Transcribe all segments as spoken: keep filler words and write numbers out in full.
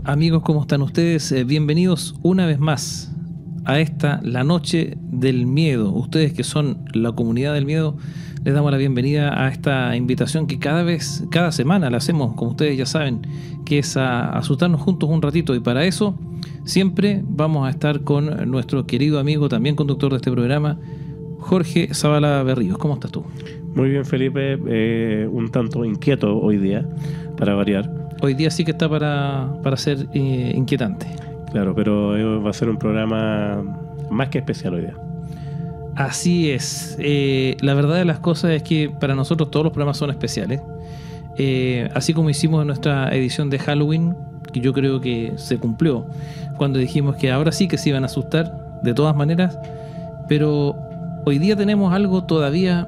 Amigos, ¿cómo están ustedes? Eh, bienvenidos una vez más a esta, la noche del miedo. Ustedes que son la comunidad del miedo, les damos la bienvenida a esta invitación que cada vez, cada semana la hacemos, como ustedes ya saben, que es a, a asustarnos juntos un ratito. Y para eso siempre vamos a estar con nuestro querido amigo, también conductor de este programa, Jorge Zavala Berríos. ¿Cómo estás tú? Muy bien, Felipe. Eh, un tanto inquieto hoy día, para variar. Hoy día sí que está para, para ser eh, inquietante. Claro, pero eh, va a ser un programa más que especial hoy día. Así es. Eh, la verdad de las cosas es que para nosotros todos los programas son especiales. Eh, así como hicimos en nuestra edición de Halloween, que yo creo que se cumplió, cuando dijimos que ahora sí que se iban a asustar, de todas maneras. Pero hoy día tenemos algo todavía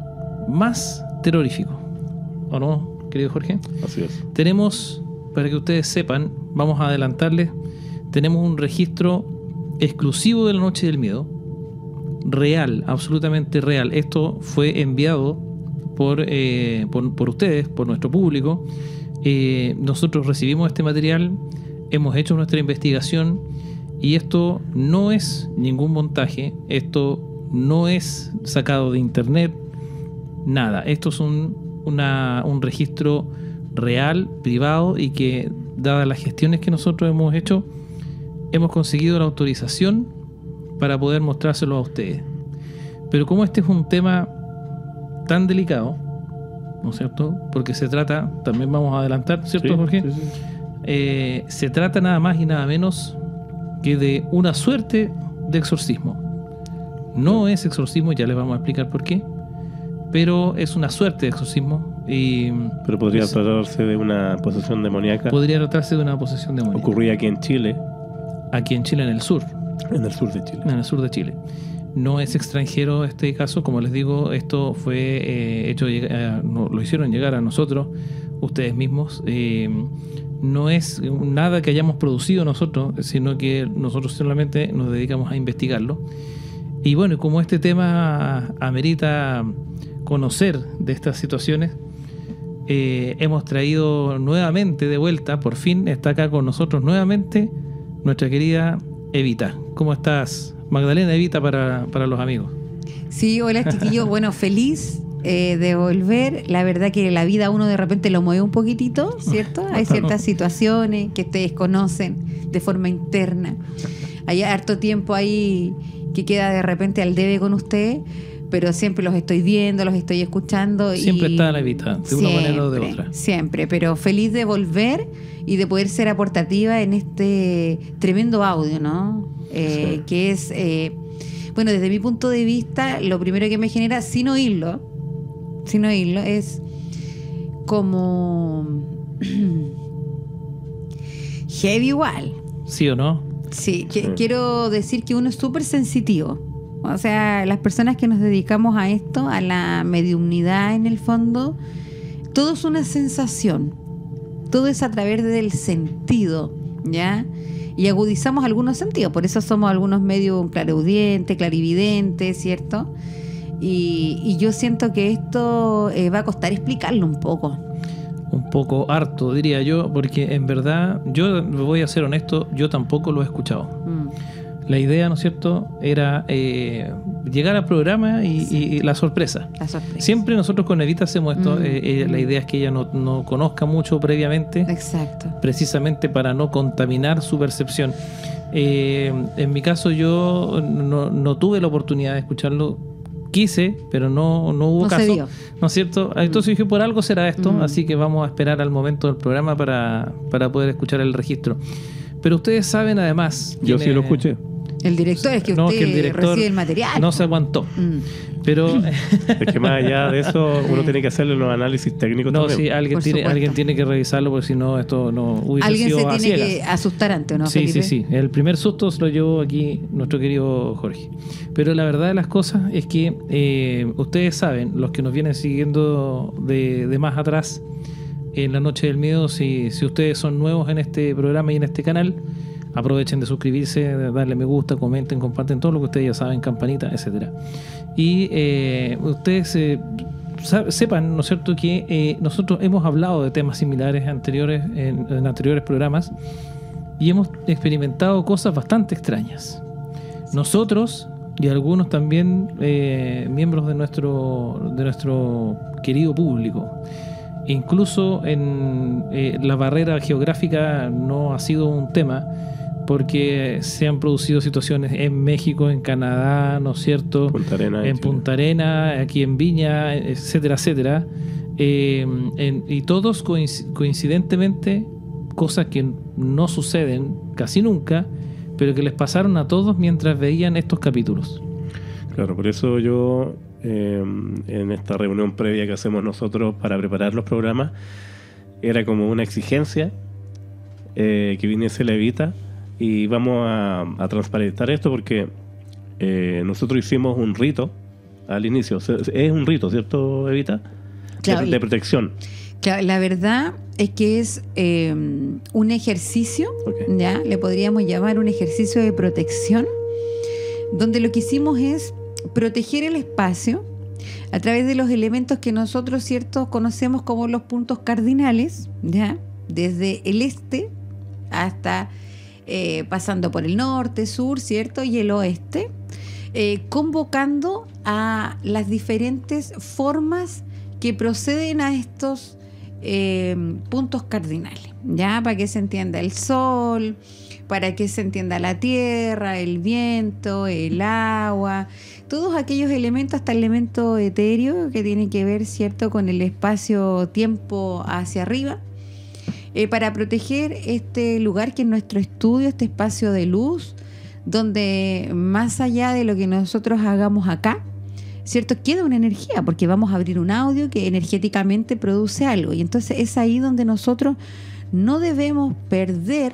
más terrorífico. ¿O no, querido Jorge? Así es. Tenemos, para que ustedes sepan, vamos a adelantarles, tenemos un registro exclusivo de la Noche del Miedo, real, absolutamente real. Esto fue enviado por, eh, por, por ustedes, por nuestro público. Eh, nosotros recibimos este material, hemos hecho nuestra investigación y esto no es ningún montaje, esto no es sacado de internet, nada. Esto es un, una, un registro real, privado, y que, dadas las gestiones que nosotros hemos hecho, hemos conseguido la autorización para poder mostrárselo a ustedes. Pero como este es un tema tan delicado, ¿no es cierto? Porque se trata, también vamos a adelantar, ¿cierto, Sí, Jorge? sí, sí. Eh, se trata nada más y nada menos que de una suerte de exorcismo. No es exorcismo, ya les vamos a explicar por qué, pero es una suerte de exorcismo. Y Pero podría es, tratarse de una posesión demoníaca. podría tratarse de una posesión demoníaca. Ocurría aquí en Chile, Aquí en Chile, en el sur. en el sur de Chile. En el sur de Chile. No es extranjero este caso, como les digo, esto fue eh, hecho, eh, no, lo hicieron llegar a nosotros, ustedes mismos. Eh, no es nada que hayamos producido nosotros, sino que nosotros solamente nos dedicamos a investigarlo. Y bueno, como este tema amerita conocer de estas situaciones, eh, hemos traído nuevamente de vuelta, por fin está acá con nosotros nuevamente nuestra querida Evita. ¿Cómo estás, Magdalena Evita, para, para los amigos? Sí, hola chiquillos. Bueno, feliz eh, de volver. La verdad que la vida a uno de repente lo mueve un poquitito, ¿cierto? Hay ciertas situaciones que ustedes conocen de forma interna. Hay harto tiempo ahí que queda de repente al debe con usted, pero siempre los estoy viendo, los estoy escuchando. Siempre y está la Evita, de una siempre, manera o de otra. Siempre, pero feliz de volver y de poder ser aportativa en este tremendo audio, ¿no? Eh, Sí. Que es, eh, bueno, desde mi punto de vista, lo primero que me genera, sin oírlo, sin oírlo, es como heavy igual. ¿Sí o no? Sí, que, Sí. quiero decir que uno es súper sensitivo. O sea, las personas que nos dedicamos a esto, a la mediumnidad en el fondo, todo es una sensación. Todo es a través del sentido, ¿ya? Y agudizamos algunos sentidos. Por eso somos algunos medios clariaudientes, clarividentes, ¿cierto? Y, y yo siento que esto eh, va a costar explicarlo un poco. Un poco harto, diría yo, porque en verdad, yo voy a ser honesto, yo tampoco lo he escuchado. Mm. La idea, ¿no es cierto?, era eh, llegar al programa y, Sí. y la sorpresa. La sorpresa. Siempre nosotros con Evita hacemos esto. Mm. eh, eh, la idea es que ella no, no conozca mucho previamente, Exacto. precisamente para no contaminar su percepción. Eh, en mi caso, yo no, no tuve la oportunidad de escucharlo. Quise, pero no, no hubo No se caso. dio. ¿No es cierto? Entonces dije, por algo será esto, Mm. así que vamos a esperar al momento del programa para, para poder escuchar el registro. Pero ustedes saben además... Yo quién sí lo es- escuché. El director es que No, usted que el director recibe el material. no se aguantó. Mm. Pero Es que más allá de eso, uno tiene que hacerle los análisis técnicos no, también. sí, alguien Por tiene, supuesto. alguien tiene que revisarlo, porque si no, esto no hubiese Alguien sido se a tiene ciegas. que asustar antes, ¿no, Sí, Felipe? sí, sí. El primer susto se lo llevó aquí nuestro querido Jorge. Pero la verdad de las cosas es que eh, ustedes saben, los que nos vienen siguiendo de, de más atrás en la Noche del Miedo, si, si ustedes son nuevos en este programa y en este canal, aprovechen de suscribirse, de darle me gusta, comenten, comparten todo lo que ustedes ya saben, campanita, etcétera. Y eh, ustedes eh, sepan, ¿no es cierto?, que eh, nosotros hemos hablado de temas similares anteriores en, en anteriores programas, y hemos experimentado cosas bastante extrañas. Nosotros y algunos también eh, miembros de nuestro, de nuestro querido público. Incluso en eh, la barrera geográfica no ha sido un tema, porque se han producido situaciones en México, en Canadá, ¿no es cierto? Punta Arena, en Punta Arena, aquí en Viña, etcétera, etcétera. Eh, en, y todos coincidentemente, cosas que no suceden casi nunca, pero que les pasaron a todos mientras veían estos capítulos. Claro, por eso yo, eh, en esta reunión previa que hacemos nosotros para preparar los programas, era como una exigencia eh, que viniese la Evita. Y vamos a, a transparentar esto porque eh, nosotros hicimos un rito al inicio. Es un rito, ¿cierto, Evita? Claro, de, de protección. Claro, la verdad es que es eh, un ejercicio, okay. ¿Ya? Le podríamos llamar un ejercicio de protección, donde lo que hicimos es proteger el espacio a través de los elementos que nosotros, ¿cierto?, conocemos como los puntos cardinales, ¿ya? Desde el este hasta... Eh, pasando por el norte, sur, ¿cierto? Y el oeste, eh, convocando a las diferentes formas que proceden a estos eh, puntos cardinales, ¿ya? Para que se entienda el sol, para que se entienda la tierra, el viento, el agua, todos aquellos elementos, hasta el elemento etéreo que tiene que ver, ¿cierto?, con el espacio-tiempo hacia arriba. Eh, para proteger este lugar que es nuestro estudio, este espacio de luz, donde más allá de lo que nosotros hagamos acá, ¿cierto?, queda una energía, porque vamos a abrir un audio que energéticamente produce algo. Y entonces es ahí donde nosotros no debemos perder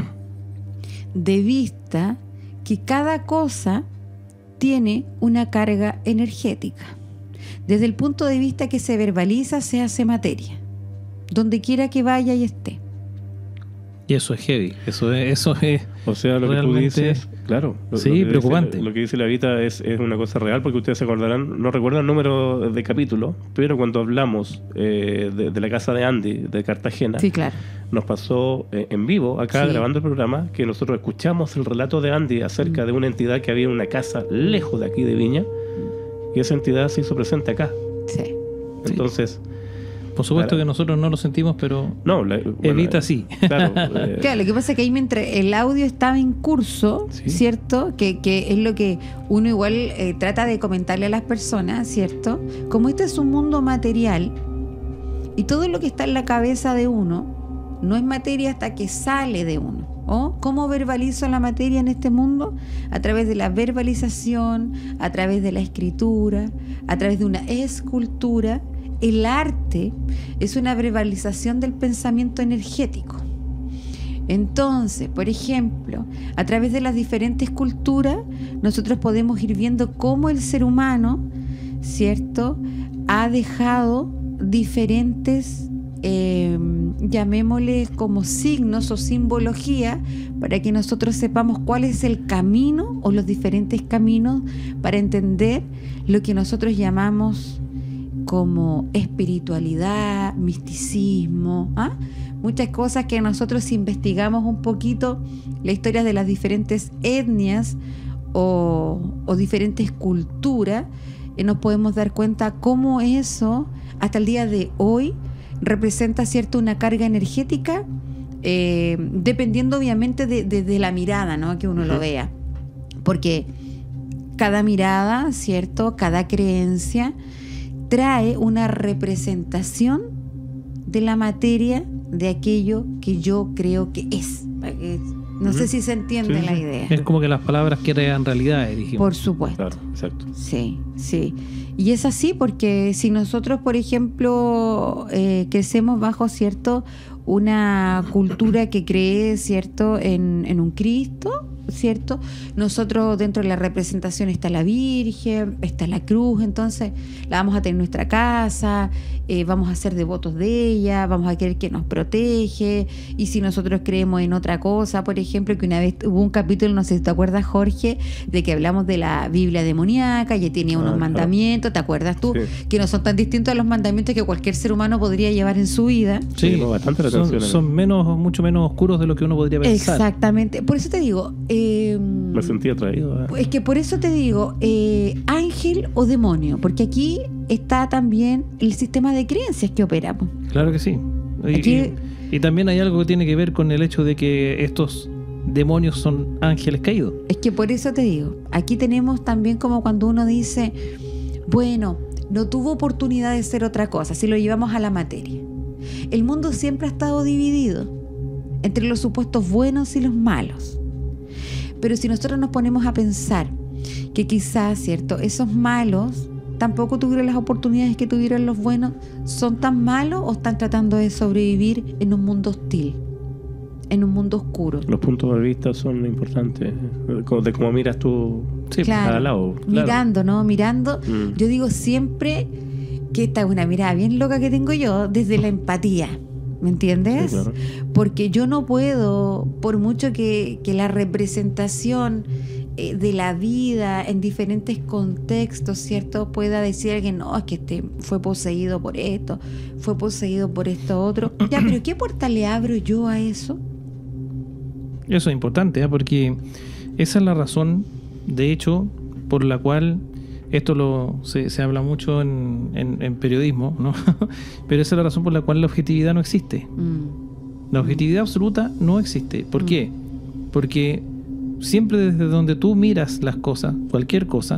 de vista que cada cosa tiene una carga energética. Desde el punto de vista que se verbaliza, se hace materia. Donde quiera que vaya y esté. Y eso es heavy, eso es, eso es o sea, lo que tú dices, claro, lo, sí, lo que preocupante. Dice, lo que dice la Evita es, es una cosa real, porque ustedes se acordarán, no recuerdan el número de capítulo, pero cuando hablamos eh, de, de la casa de Andy, de Cartagena, sí, claro, nos pasó eh, en vivo, acá sí, grabando el programa, que nosotros escuchamos el relato de Andy acerca mm. de una entidad que había en una casa lejos de aquí de Viña, y esa entidad se hizo presente acá. Sí. Entonces... Sí. Por supuesto claro. que nosotros no lo sentimos, pero no, la, bueno, Evita sí. Claro, eh. claro, lo que pasa es que ahí mientras el audio estaba en curso, ¿sí? ¿Cierto? Que, que es lo que uno igual eh, trata de comentarle a las personas, ¿cierto? Como este es un mundo material y todo lo que está en la cabeza de uno no es materia hasta que sale de uno. ¿Oh? ¿Cómo verbalizo la materia en este mundo? A través de la verbalización, a través de la escritura, a través de una escultura. El arte es una verbalización del pensamiento energético. Entonces, por ejemplo, a través de las diferentes culturas, nosotros podemos ir viendo cómo el ser humano, ¿cierto?, ha dejado diferentes, eh, llamémosle como signos o simbología, para que nosotros sepamos cuál es el camino o los diferentes caminos para entender lo que nosotros llamamos como espiritualidad, misticismo, ¿ah? Muchas cosas que nosotros, si investigamos un poquito la historia de las diferentes etnias o, o diferentes culturas, eh, nos podemos dar cuenta cómo eso hasta el día de hoy representa, ¿cierto?, una carga energética, eh, dependiendo obviamente de, de, de la mirada, ¿no?, que uno uh-huh. lo vea, porque cada mirada, ¿cierto?, cada creencia trae una representación de la materia de aquello que yo creo que es. No uh-huh. sé si se entiende sí, la idea. Es como que las palabras crean realidades, dijimos. Por supuesto. Claro, exacto. Sí, sí. Y es así porque si nosotros, por ejemplo, eh, crecemos bajo, ¿cierto?, una cultura que cree, ¿cierto?, en, en un Cristo, ¿cierto? Nosotros dentro de la representación está la Virgen, está la cruz, entonces la vamos a tener en nuestra casa, eh, vamos a ser devotos de ella, vamos a querer que nos protege, y si nosotros creemos en otra cosa, por ejemplo, que una vez hubo un capítulo, no sé si te acuerdas, Jorge, de que hablamos de la Biblia demoníaca, y tenía unos Ah, mandamientos, ¿te acuerdas tú? Sí. Que no son tan distintos a los mandamientos que cualquier ser humano podría llevar en su vida. Sí, llamó bastante la atención. son, son menos, mucho menos oscuros de lo que uno podría pensar. Exactamente, por eso te digo, eh, Me sentí atraído. ¿eh? es que por eso te digo, eh, ángel o demonio, porque aquí está también el sistema de creencias que operamos. Claro que sí. Y, Aquí- y- y también hay algo que tiene que ver con el hecho de que estos demonios son ángeles caídos. Es que por eso te digo, aquí tenemos también como cuando uno dice, bueno, no tuvo oportunidad de ser otra cosa, si lo llevamos a la materia. El mundo siempre ha estado dividido entre los supuestos buenos y los malos. Pero si nosotros nos ponemos a pensar que quizás, ¿cierto?, esos malos tampoco tuvieron las oportunidades que tuvieron los buenos, ¿son tan malos o están tratando de sobrevivir en un mundo hostil, en un mundo oscuro? Los puntos de vista son importantes. eh, como- De cómo miras tú Sí, Claro. cada lado. Claro. Mirando, ¿no? Mirando. Mm. Yo digo siempre que esta es una mirada bien loca que tengo yo desde la empatía. ¿Me entiendes? Sí, claro. Porque yo no puedo, por mucho que, que la representación eh, de la vida en diferentes contextos, ¿cierto?, pueda decir alguien, no, es que este fue poseído por esto, fue poseído por esto otro. Ya, pero ¿qué puerta le abro yo a eso? Eso es importante, ¿eh? Porque esa es la razón, de hecho, por la cual esto lo se, se habla mucho en, en- en periodismo, ¿no? Pero esa es la razón por la cual la objetividad no existe. Mm, La objetividad absoluta no existe. ¿Por qué? Porque siempre desde donde tú miras las cosas, cualquier cosa,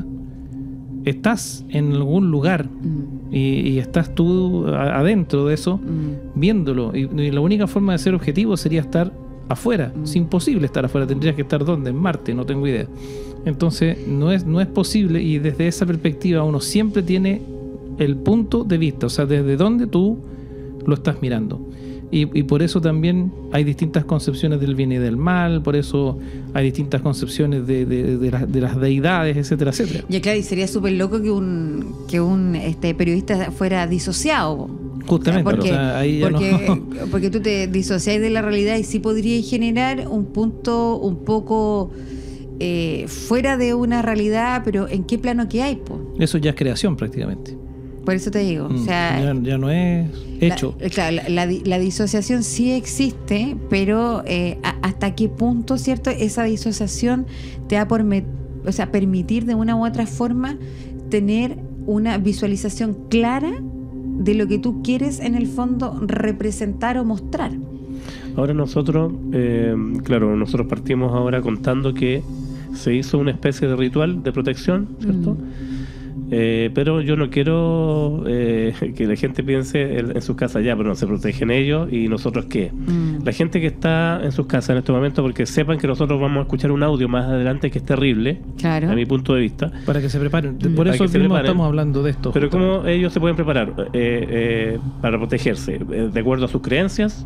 estás en algún lugar mm, y, y estás tú a- adentro de eso, mm. viéndolo. Y, y la única forma de ser objetivo sería estar afuera. Mm. Es imposible estar afuera. Tendrías que estar ¿dónde? En Marte, no tengo idea. Entonces, no es, no es posible, y desde esa perspectiva uno siempre tiene el punto de vista, o sea, desde donde tú lo estás mirando. Y, y por eso también hay distintas concepciones del bien y del mal, por eso hay distintas concepciones de, de, de, las, de las deidades, etcétera, etcétera. Ya claro, y sería súper loco que un, que un este, periodista fuera disociado. po. Justamente, O sea, porque, o sea, ahí ya porque, no- porque tú te disocias de la realidad y sí podrías generar un punto un poco eh, fuera de una realidad, pero ¿en qué plano que hay? Po? Eso ya es creación prácticamente. Por eso te digo, o Mm, sea, ya, ya no es hecho. La, claro, la, la di- la disociación sí existe, pero eh, a- hasta qué punto, ¿cierto? Esa disociación te va a porme- o sea, permitir de una u otra forma tener una visualización clara de lo que tú quieres en el fondo representar o mostrar. Ahora nosotros, eh, claro, nosotros partimos ahora contando que se hizo una especie de ritual de protección, ¿cierto? Mm. Eh, pero yo no quiero eh, que la gente piense en, en sus casas ya, pero no se protegen ellos y nosotros qué. Mm. La gente que está en sus casas en este momento, porque sepan que nosotros vamos a escuchar un audio más adelante que es terrible, Claro. a mi punto de vista. Para que se preparen. Mm. Por Para eso que se mismo preparen. estamos hablando de esto. Pero justamente. ¿cómo ellos se pueden preparar eh, eh, para protegerse? Eh, ¿De acuerdo a sus creencias?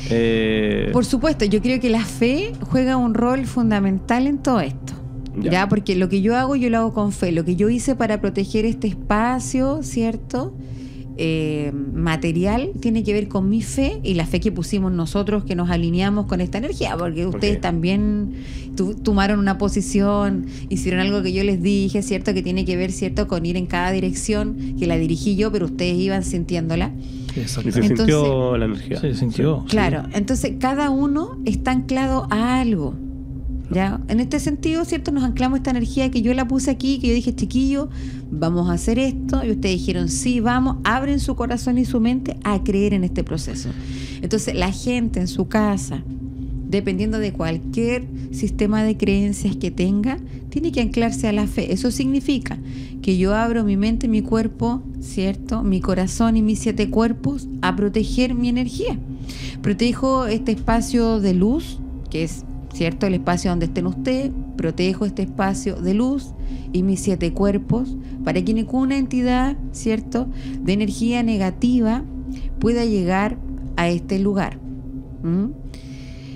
Eh, Por supuesto, yo creo que la fe juega un rol fundamental en todo esto. Ya. Ya. Porque lo que yo hago, yo lo hago con fe. Lo que yo hice para proteger este espacio, ¿cierto? Eh, material, tiene que ver con mi fe y la fe que pusimos nosotros, que nos alineamos con esta energía, porque ustedes Ok. también tu- tomaron una posición, hicieron algo que yo les dije, ¿cierto? Que tiene que ver, ¿cierto? Con ir en cada dirección, que la dirigí yo, pero ustedes iban sintiéndola. Exacto. y se Entonces- sintió la energía. Se sintió. sí. Claro, entonces cada uno está anclado a algo. ¿Ya? En este sentido, ¿cierto? Nos anclamos a esta energía que yo la puse aquí, que yo dije, chiquillo, vamos a hacer esto, y ustedes dijeron, sí, vamos, abren su corazón y su mente a creer en este proceso. Entonces, la gente en su casa, dependiendo de cualquier sistema de creencias que tenga, tiene que anclarse a la fe. Eso significa que yo abro mi mente, mi cuerpo, ¿cierto? Mi corazón y mis siete cuerpos a proteger mi energía. Protejo este espacio de luz, que es, ¿cierto?, el espacio donde estén ustedes. Protejo este espacio de luz y mis siete cuerpos para que ninguna entidad, ¿cierto?, de energía negativa pueda llegar a este lugar. ¿Mm?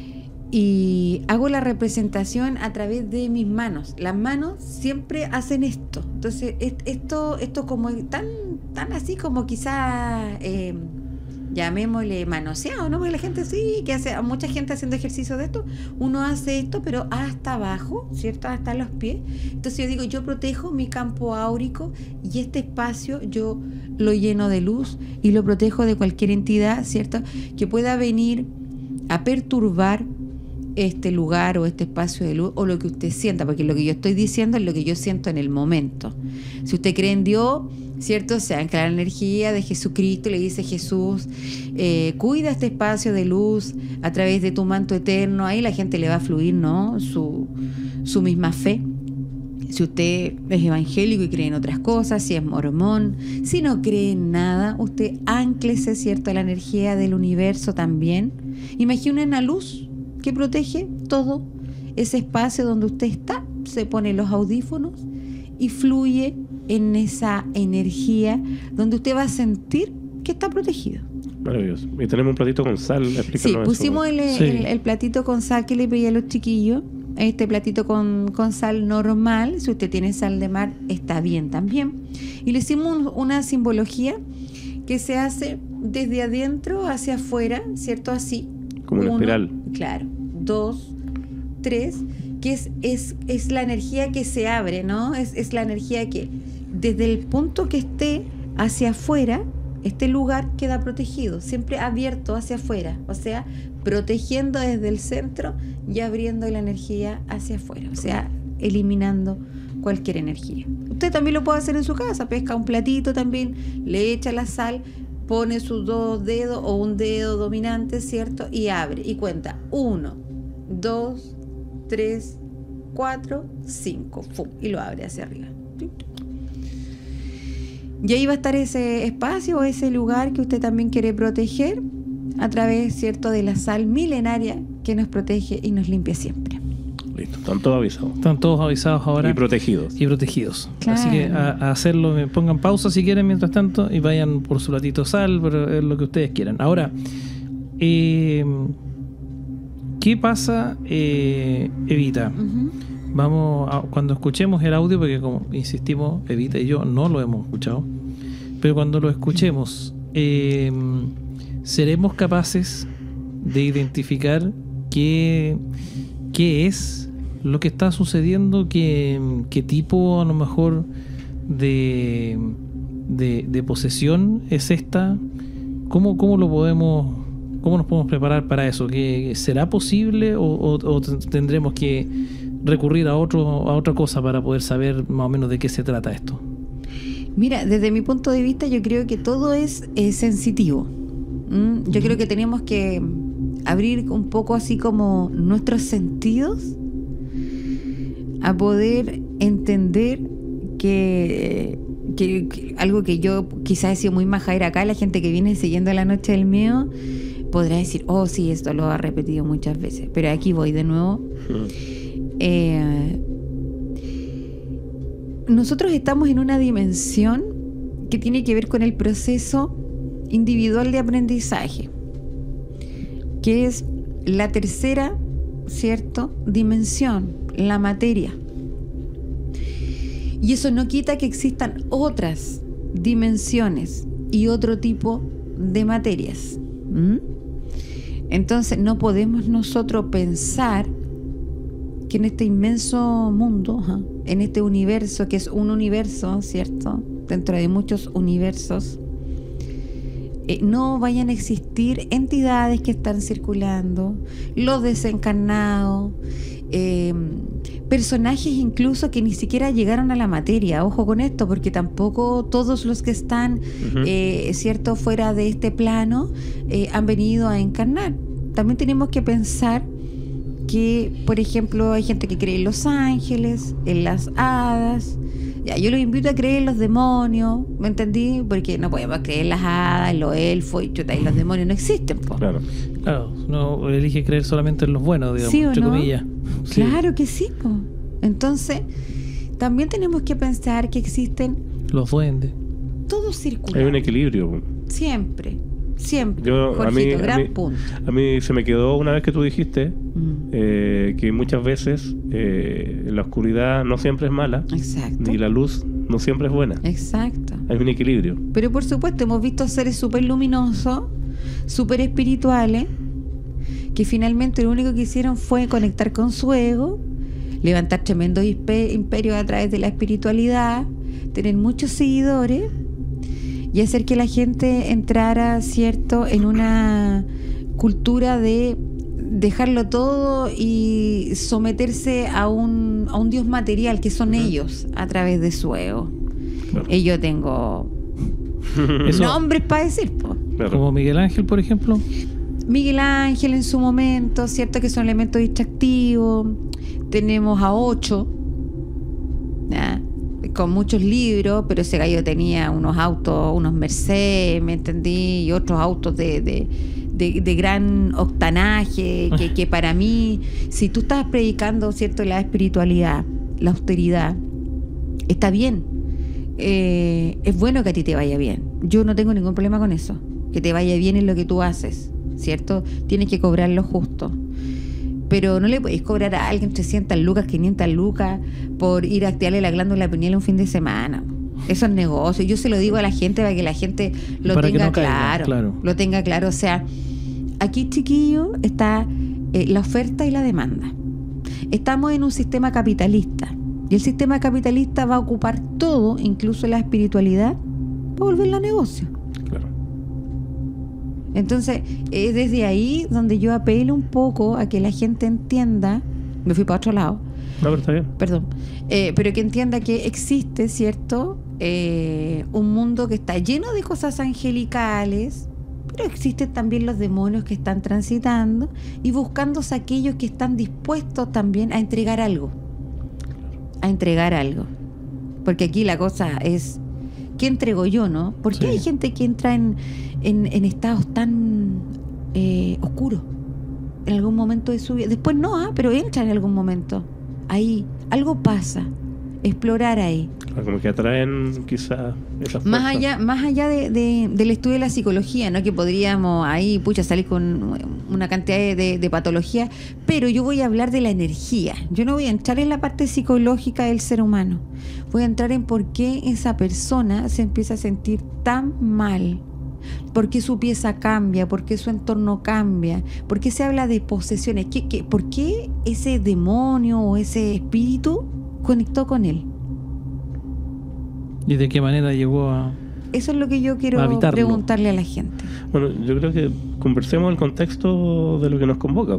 y hago la representación a través de mis manos. Las manos siempre hacen esto. Entonces, esto, esto como tan, tan así como quizá eh, llamémosle manoseado, ¿no? Porque la gente sí, que hace, mucha gente haciendo ejercicio de esto, uno hace esto, pero hasta abajo, ¿cierto? Hasta los pies. Entonces yo digo, yo protejo mi campo áurico y este espacio yo lo lleno de luz y lo protejo de cualquier entidad, ¿cierto? Que pueda venir a perturbar este lugar o este espacio de luz o lo que usted sienta, porque lo que yo estoy diciendo es lo que yo siento en el momento. Si usted cree en Dios, ¿cierto? Se ancla la energía de Jesucristo, le dice Jesús, eh, cuida este espacio de luz a través de tu manto eterno, ahí la gente le va a fluir, ¿no? Su, su misma fe. Si usted es evangélico y cree en otras cosas, si es mormón, si no cree en nada, usted ánclese, ¿cierto?, a la energía del universo también. Imagine una luz que protege todo ese espacio donde usted está, se pone los audífonos y fluye en esa energía donde usted va a sentir que está protegido. Maravilloso. Y tenemos un platito con sal. Sí, pusimos el, sí. El, el platito con sal que le pedí a los chiquillos. Este platito con, con sal normal, si usted tiene sal de mar, está bien también. Y le hicimos un, una simbología que se hace desde adentro hacia afuera, ¿cierto? Así. Como una Uno, espiral. Claro. Dos, tres, que es, es, es la energía que se abre, ¿no? Es, es la energía que desde el punto que esté hacia afuera, este lugar queda protegido, siempre abierto hacia afuera, o sea, protegiendo desde el centro y abriendo la energía hacia afuera, o sea, eliminando cualquier energía. Usted también lo puede hacer en su casa, pesca un platito también, le echa la sal, pone sus dos dedos o un dedo dominante, ¿cierto? Y abre y cuenta uno, dos, tres, cuatro, cinco, ¡fum! Y lo abre hacia arriba. Y ahí va a estar ese espacio o ese lugar que usted también quiere proteger a través, ¿cierto?, de la sal milenaria que nos protege y nos limpia siempre. Listo, están todos avisados. Están todos avisados ahora. Y protegidos. Y protegidos. Claro. Así que a, a hacerlo, me pongan pausa si quieren mientras tanto y vayan por su platito de sal, pero es lo que ustedes quieran. Ahora, eh, ¿qué pasa, eh, Evita? Uh-huh. Vamos a, cuando escuchemos el audio, porque como insistimos, Evita y yo no lo hemos escuchado, pero cuando lo escuchemos, eh, seremos capaces de identificar qué, qué es lo que está sucediendo, qué, qué tipo a lo mejor de, de, de posesión es esta, cómo, cómo lo podemos, cómo nos podemos preparar para eso, ¿que será posible o, o, o tendremos que recurrir a otro a otra cosa para poder saber más o menos de qué se trata esto? Mira, desde mi punto de vista yo creo que todo es eh, sensitivo. ¿Mm? Yo creo que tenemos que abrir un poco así como nuestros sentidos a poder entender que, que, que algo que yo quizás he sido muy majadera acá, la gente que viene siguiendo La Noche del Miedo podrá decir, oh sí, esto lo ha repetido muchas veces, pero aquí voy de nuevo. Eh, nosotros estamos en una dimensión que tiene que ver con el proceso individual de aprendizaje, que es la tercera, ¿cierto?, dimensión, la materia. Y eso no quita que existan otras dimensiones y otro tipo de materias. ¿Mm? Entonces no podemos nosotros pensar que en este inmenso mundo, ¿eh? en este universo, que es un universo, ¿cierto?, dentro de muchos universos, eh, no vayan a existir entidades que están circulando, los desencarnados, eh, personajes incluso que ni siquiera llegaron a la materia. Ojo con esto, porque tampoco todos los que están, uh-huh. eh, cierto, fuera de este plano eh, han venido a encarnar. También tenemos que pensar que, por ejemplo, hay gente que cree en los ángeles, en las hadas. Ya, yo los invito a creer en los demonios, ¿me entendí? Porque no podemos creer en las hadas, en los elfos, y, chuta, y los demonios no existen, po. Claro. Claro, no elige creer solamente en los buenos, digamos, ¿sí o entre no? comillas. Sí. Claro que sí, po. Entonces, también tenemos que pensar que existen los duendes. todo circular. Hay un equilibrio. Siempre. Siempre. Yo, a mí, Jorgito, a gran mí- punto. A mí se me quedó una vez que tú dijiste Mm, eh, que muchas veces eh, la oscuridad no siempre es mala, Exacto. ni la luz no siempre es buena. Exacto. Hay un equilibrio. Pero por supuesto, hemos visto seres súper luminosos, súper espirituales, que finalmente lo único que hicieron fue conectar con su ego, levantar tremendos impe- imperios a través de la espiritualidad, tener muchos seguidores y hacer que la gente entrara, ¿cierto?, en una cultura de dejarlo todo y someterse a un, a un dios material que son Ujú. ellos a través de su ego. Claro. Y yo tengo Eso- nombres para decir, po. Claro. Como Miguel Ángel, por ejemplo. Miguel Ángel en su momento, cierto que son elementos distractivos. Tenemos a Ocho, ¿ya? Con muchos libros, pero ese gallo tenía unos autos, unos Mercedes, ¿me entendí? Y otros autos de, de, de, de gran octanaje, que, que para mí, si tú estás predicando, ¿cierto?, la espiritualidad, la austeridad, está bien. Eh, es bueno que a ti te vaya bien. Yo no tengo ningún problema con eso. Que te vaya bien en lo que tú haces, ¿cierto? Tienes que cobrar lo justo. Pero no le podéis cobrar a alguien trescientas lucas, quinientas lucas por ir a activarle la glándula pineal un fin de semana. Eso es negocio. Yo se lo digo a la gente para que la gente lo Para que tenga no caiga, claro, claro. Lo tenga claro. O sea, aquí, chiquillo, está eh, la oferta y la demanda. Estamos en un sistema capitalista. Y el sistema capitalista va a ocupar todo, incluso la espiritualidad, para volverla a negocio. Claro. Entonces, es desde ahí donde yo apelo un poco a que la gente entienda, me fui para otro lado, No, pero está bien. perdón, eh, pero que entienda que existe, ¿cierto? Eh, un mundo que está lleno de cosas angelicales, pero existen también los demonios que están transitando y buscándose aquellos que están dispuestos también a entregar algo, a entregar algo. Porque aquí la cosa es, ¿qué entrego yo, no? ¿Por qué Sí. hay gente que entra en, en, en estados tan eh, oscuros en algún momento de su vida? Después no, ah, pero entra en algún momento. Ahí, algo pasa. Explorar ahí. Claro, como que atraen quizás esas Más fuerzas. allá, más allá de, de- del estudio de la psicología, ¿no? Que podríamos ahí, pucha, salir con una cantidad de, de, de patologías, pero yo voy a hablar de la energía. Yo no voy a entrar en la parte psicológica del ser humano. Voy a entrar en por qué esa persona se empieza a sentir tan mal. ¿Por qué su pieza cambia? ¿Por qué su entorno cambia? ¿Por qué se habla de posesiones? ¿Qué, qué, ¿Por qué ese demonio o ese espíritu conectó con él? ¿Y de qué manera llegó a...? Eso es lo que yo quiero Habitarlo. preguntarle a la gente. Bueno, yo creo que conversemos el contexto de lo que nos convoca.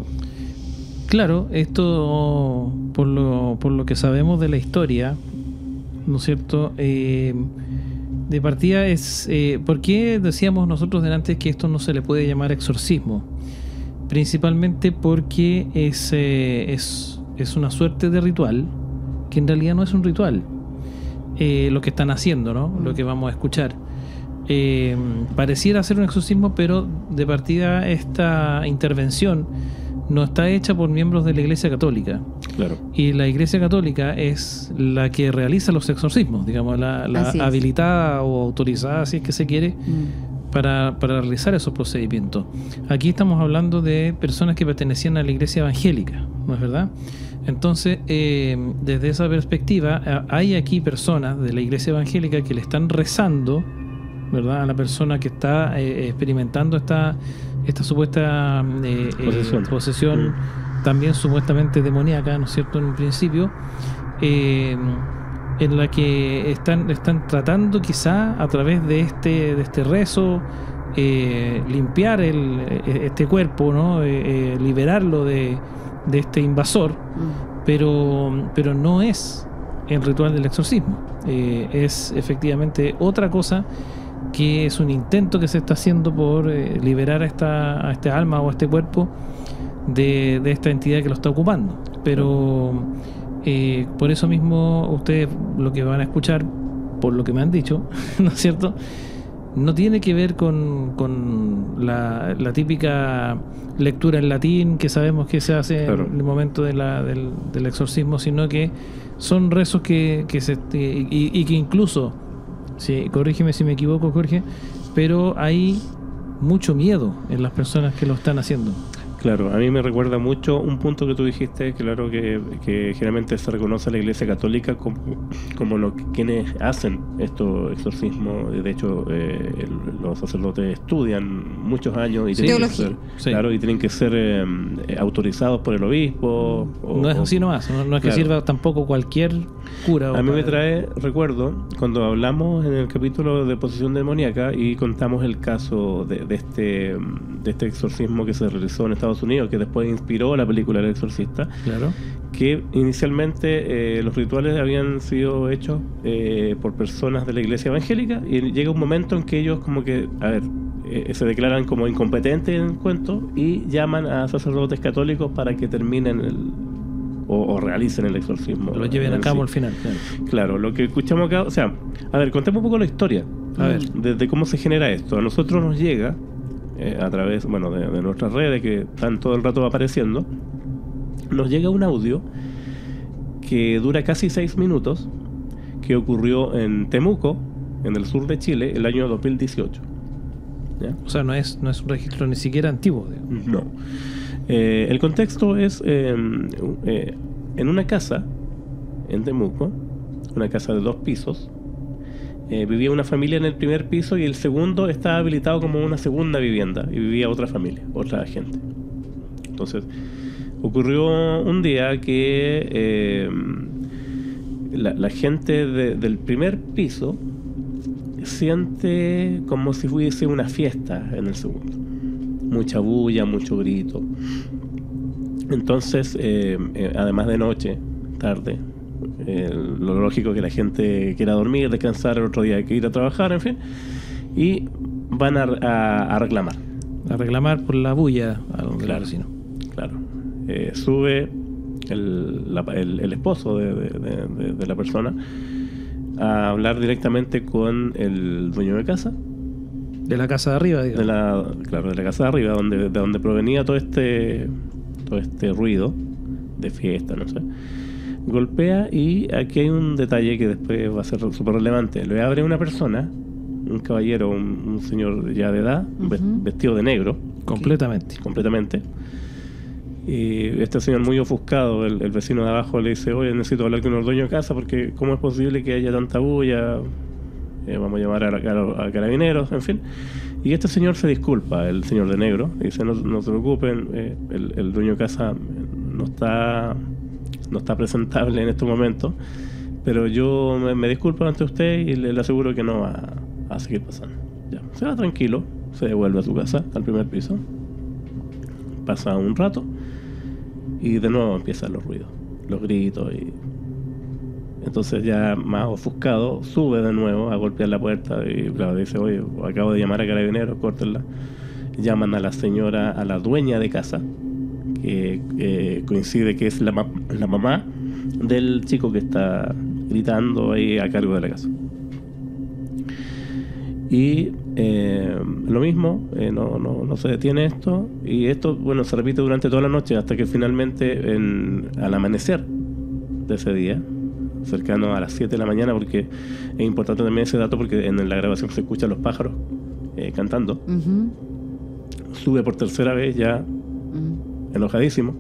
Claro, esto por lo, por lo que sabemos de la historia, ¿no es cierto? Eh, de partida es... Eh, ¿por qué decíamos nosotros delante que esto no se le puede llamar exorcismo? Principalmente porque es, eh, es, es una suerte de ritual que en realidad no es un ritual. Eh, lo que están haciendo, ¿no? Lo que vamos a escuchar. Eh, pareciera ser un exorcismo, pero de partida esta intervención no está hecha por miembros de la Iglesia Católica. Claro. Y la Iglesia Católica es la que realiza los exorcismos, digamos, la, la Así es. habilitada o autorizada, si es que se quiere, Mm. para, para realizar esos procedimientos. Aquí estamos hablando de personas que pertenecían a la Iglesia Evangélica, ¿no es verdad? Entonces, eh, desde esa perspectiva, a- hay aquí personas de la Iglesia Evangélica que le están rezando, ¿verdad?, a la persona que está eh, experimentando esta, esta supuesta eh, eh, Posesión. posesión, también supuestamente demoníaca, ¿no es cierto?, en un principio, eh, en la que están, están tratando quizá a través de este, de este rezo eh, limpiar el, este cuerpo, ¿no? Eh, eh, liberarlo de, de este invasor, Mm. pero, pero no es el ritual del exorcismo. Eh, es efectivamente otra cosa, que es un intento que se está haciendo por eh, liberar a esta, a esta alma o a este cuerpo de, de esta entidad que lo está ocupando. Pero eh, por eso mismo ustedes lo que van a escuchar, por lo que me han dicho, ¿no es cierto?, no tiene que ver con, con la, la típica lectura en latín que sabemos que se hace Claro. en el momento de la, del, del exorcismo, sino que son rezos que, que se y, y que incluso, sí, corrígeme si me equivoco, Jorge, pero hay mucho miedo en las personas que lo están haciendo. Claro, a mí me recuerda mucho un punto que tú dijiste, claro, que, que generalmente se reconoce a la Iglesia Católica como, como lo que, quienes hacen estos exorcismos. De hecho, eh, el, los sacerdotes estudian muchos años y, Sí, tienen, que teología. ser, Sí. claro, y tienen que ser eh, autorizados por el obispo. O, No es o- así nomás, no, no es que claro. sirva tampoco cualquier cura. o A mí me padre. trae recuerdo cuando hablamos en el capítulo de posesión demoníaca y contamos el caso de, de este de este exorcismo que se realizó en Estados Unidos, que después inspiró la película El Exorcista, Claro. que inicialmente eh, los rituales habían sido hechos eh, por personas de la iglesia evangélica, y llega un momento en que ellos como que, a ver, eh, se declaran como incompetentes en el cuento y llaman a sacerdotes católicos para que terminen el, o, o realicen el exorcismo. Lo lleven a en cabo sí. al final. Claro. Claro, lo que escuchamos acá, o sea, a ver, contemos un poco la historia A ver. de, de cómo se genera esto. A nosotros nos llega eh, a través, bueno, de, de nuestras redes que están todo el rato apareciendo, nos llega un audio que dura casi seis minutos, que ocurrió en Temuco, en el sur de Chile, el año dos mil dieciocho. ¿Ya? O sea, no es, no es un registro ni siquiera antiguo. digamos. No. Eh, el contexto es eh, eh, en una casa en Temuco, una casa de dos pisos. Eh, vivía una familia en el primer piso y el segundo estaba habilitado como una segunda vivienda y vivía otra familia, otra gente. Entonces, ocurrió un día que eh, la, la gente de- del primer piso siente como si fuese una fiesta en el segundo. Mucha bulla, mucho grito. Entonces, eh, eh, además de noche, tarde, eh, lo lógico es que la gente quiera dormir, descansar, el otro día hay que ir a trabajar, en fin, y van a, a- a reclamar. A reclamar por la bulla a los Claro. vecinos. Claro. Eh, sube el, la- el- el esposo de, de- de- de- de la persona a hablar directamente con el dueño de casa, De la casa de arriba, de digamos. la, claro, de la casa de arriba, donde, de donde provenía todo este, todo este ruido de fiesta, no sé. Golpea y aquí hay un detalle que después va a ser súper relevante. Le abre una persona, un caballero, un, un señor ya de edad, ve- Ujú. vestido de negro, Completamente. completamente. Y este señor muy ofuscado, el, el vecino de abajo le dice, oye, necesito hablar con el dueño de casa porque ¿cómo es posible que haya tanta bulla? Eh, vamos a llamar a, a- a carabineros, en fin. Y este señor se disculpa, el señor de negro, y dice, no, no se preocupen, eh, el, el dueño de casa no está, no está presentable en estos momentos, pero yo me, me disculpo ante usted y le, le aseguro que no va a, a seguir pasando. Ya, se va tranquilo, se devuelve a su casa, al primer piso. Pasa un rato y de nuevo empiezan los ruidos, los gritos, y entonces ya más ofuscado sube de nuevo a golpear la puerta y claro, dice, oye, acabo de llamar a carabineros, córtenla. Llaman a la señora, a la dueña de casa, que eh, coincide que es la, ma- la mamá del chico que está gritando ahí a cargo de la casa. Y eh, lo mismo, eh, no, no, no se detiene esto, y esto, bueno, se repite durante toda la noche hasta que finalmente en, al amanecer de ese día, cercano a las siete de la mañana, porque es importante también ese dato porque en la grabación se escuchan los pájaros eh, cantando, Ujú, sube por tercera vez ya ujú. enojadísimo.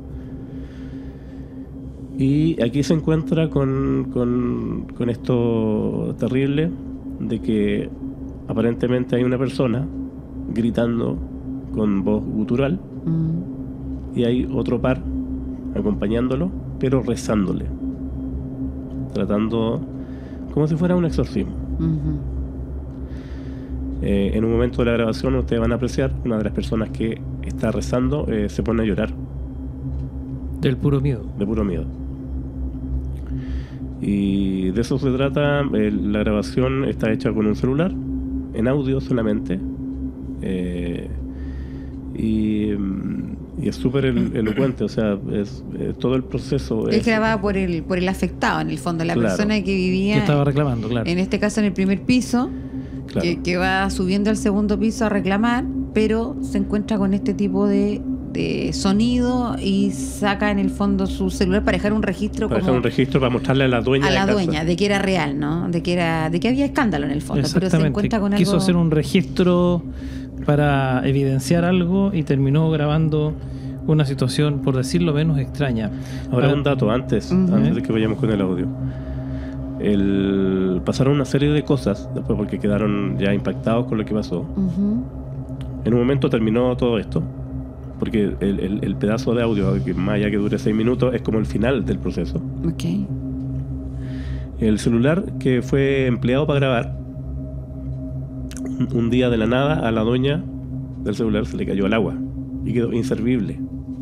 Y aquí se encuentra con, con, con esto terrible de que aparentemente hay una persona gritando con voz gutural Mm. y hay otro par acompañándolo, pero rezándole, tratando como si fuera un exorcismo. Ujú. Eh, en un momento de la grabación ustedes van a apreciar una de las personas que está rezando eh, se pone a llorar Del puro miedo. de puro miedo. Y de eso se trata. Eh, la grabación está hecha con un celular, en audio solamente. Eh, y, mm, y es súper el- elocuente, o sea, es, eh, todo el proceso Es es, grabada por el, por el afectado, en el fondo, la Claro. persona que Que vivía, estaba reclamando, claro. en este caso en el primer piso, claro, que, que va subiendo al segundo piso a reclamar, pero se encuentra con este tipo de, de sonido y saca en el fondo su celular para dejar un registro para como dejar un registro para mostrarle a la dueña a de la casa. dueña de que era real, ¿no? De que era, de que había escándalo en el fondo, pero se encuentra con Quiso algo. hacer un registro para evidenciar algo y terminó grabando una situación, por decirlo menos, extraña. Ahora Ah, un dato antes, Ujú. antes de que vayamos con el audio. El, pasaron una serie de cosas después porque quedaron ya impactados con lo que pasó. Ujú. En un momento terminó todo esto, porque el, el- el pedazo de audio, que más allá que dure seis minutos, es como el final del proceso. Ok. El celular que fue empleado para grabar, un, un día de la nada a la dueña del celular se le cayó al agua y quedó inservible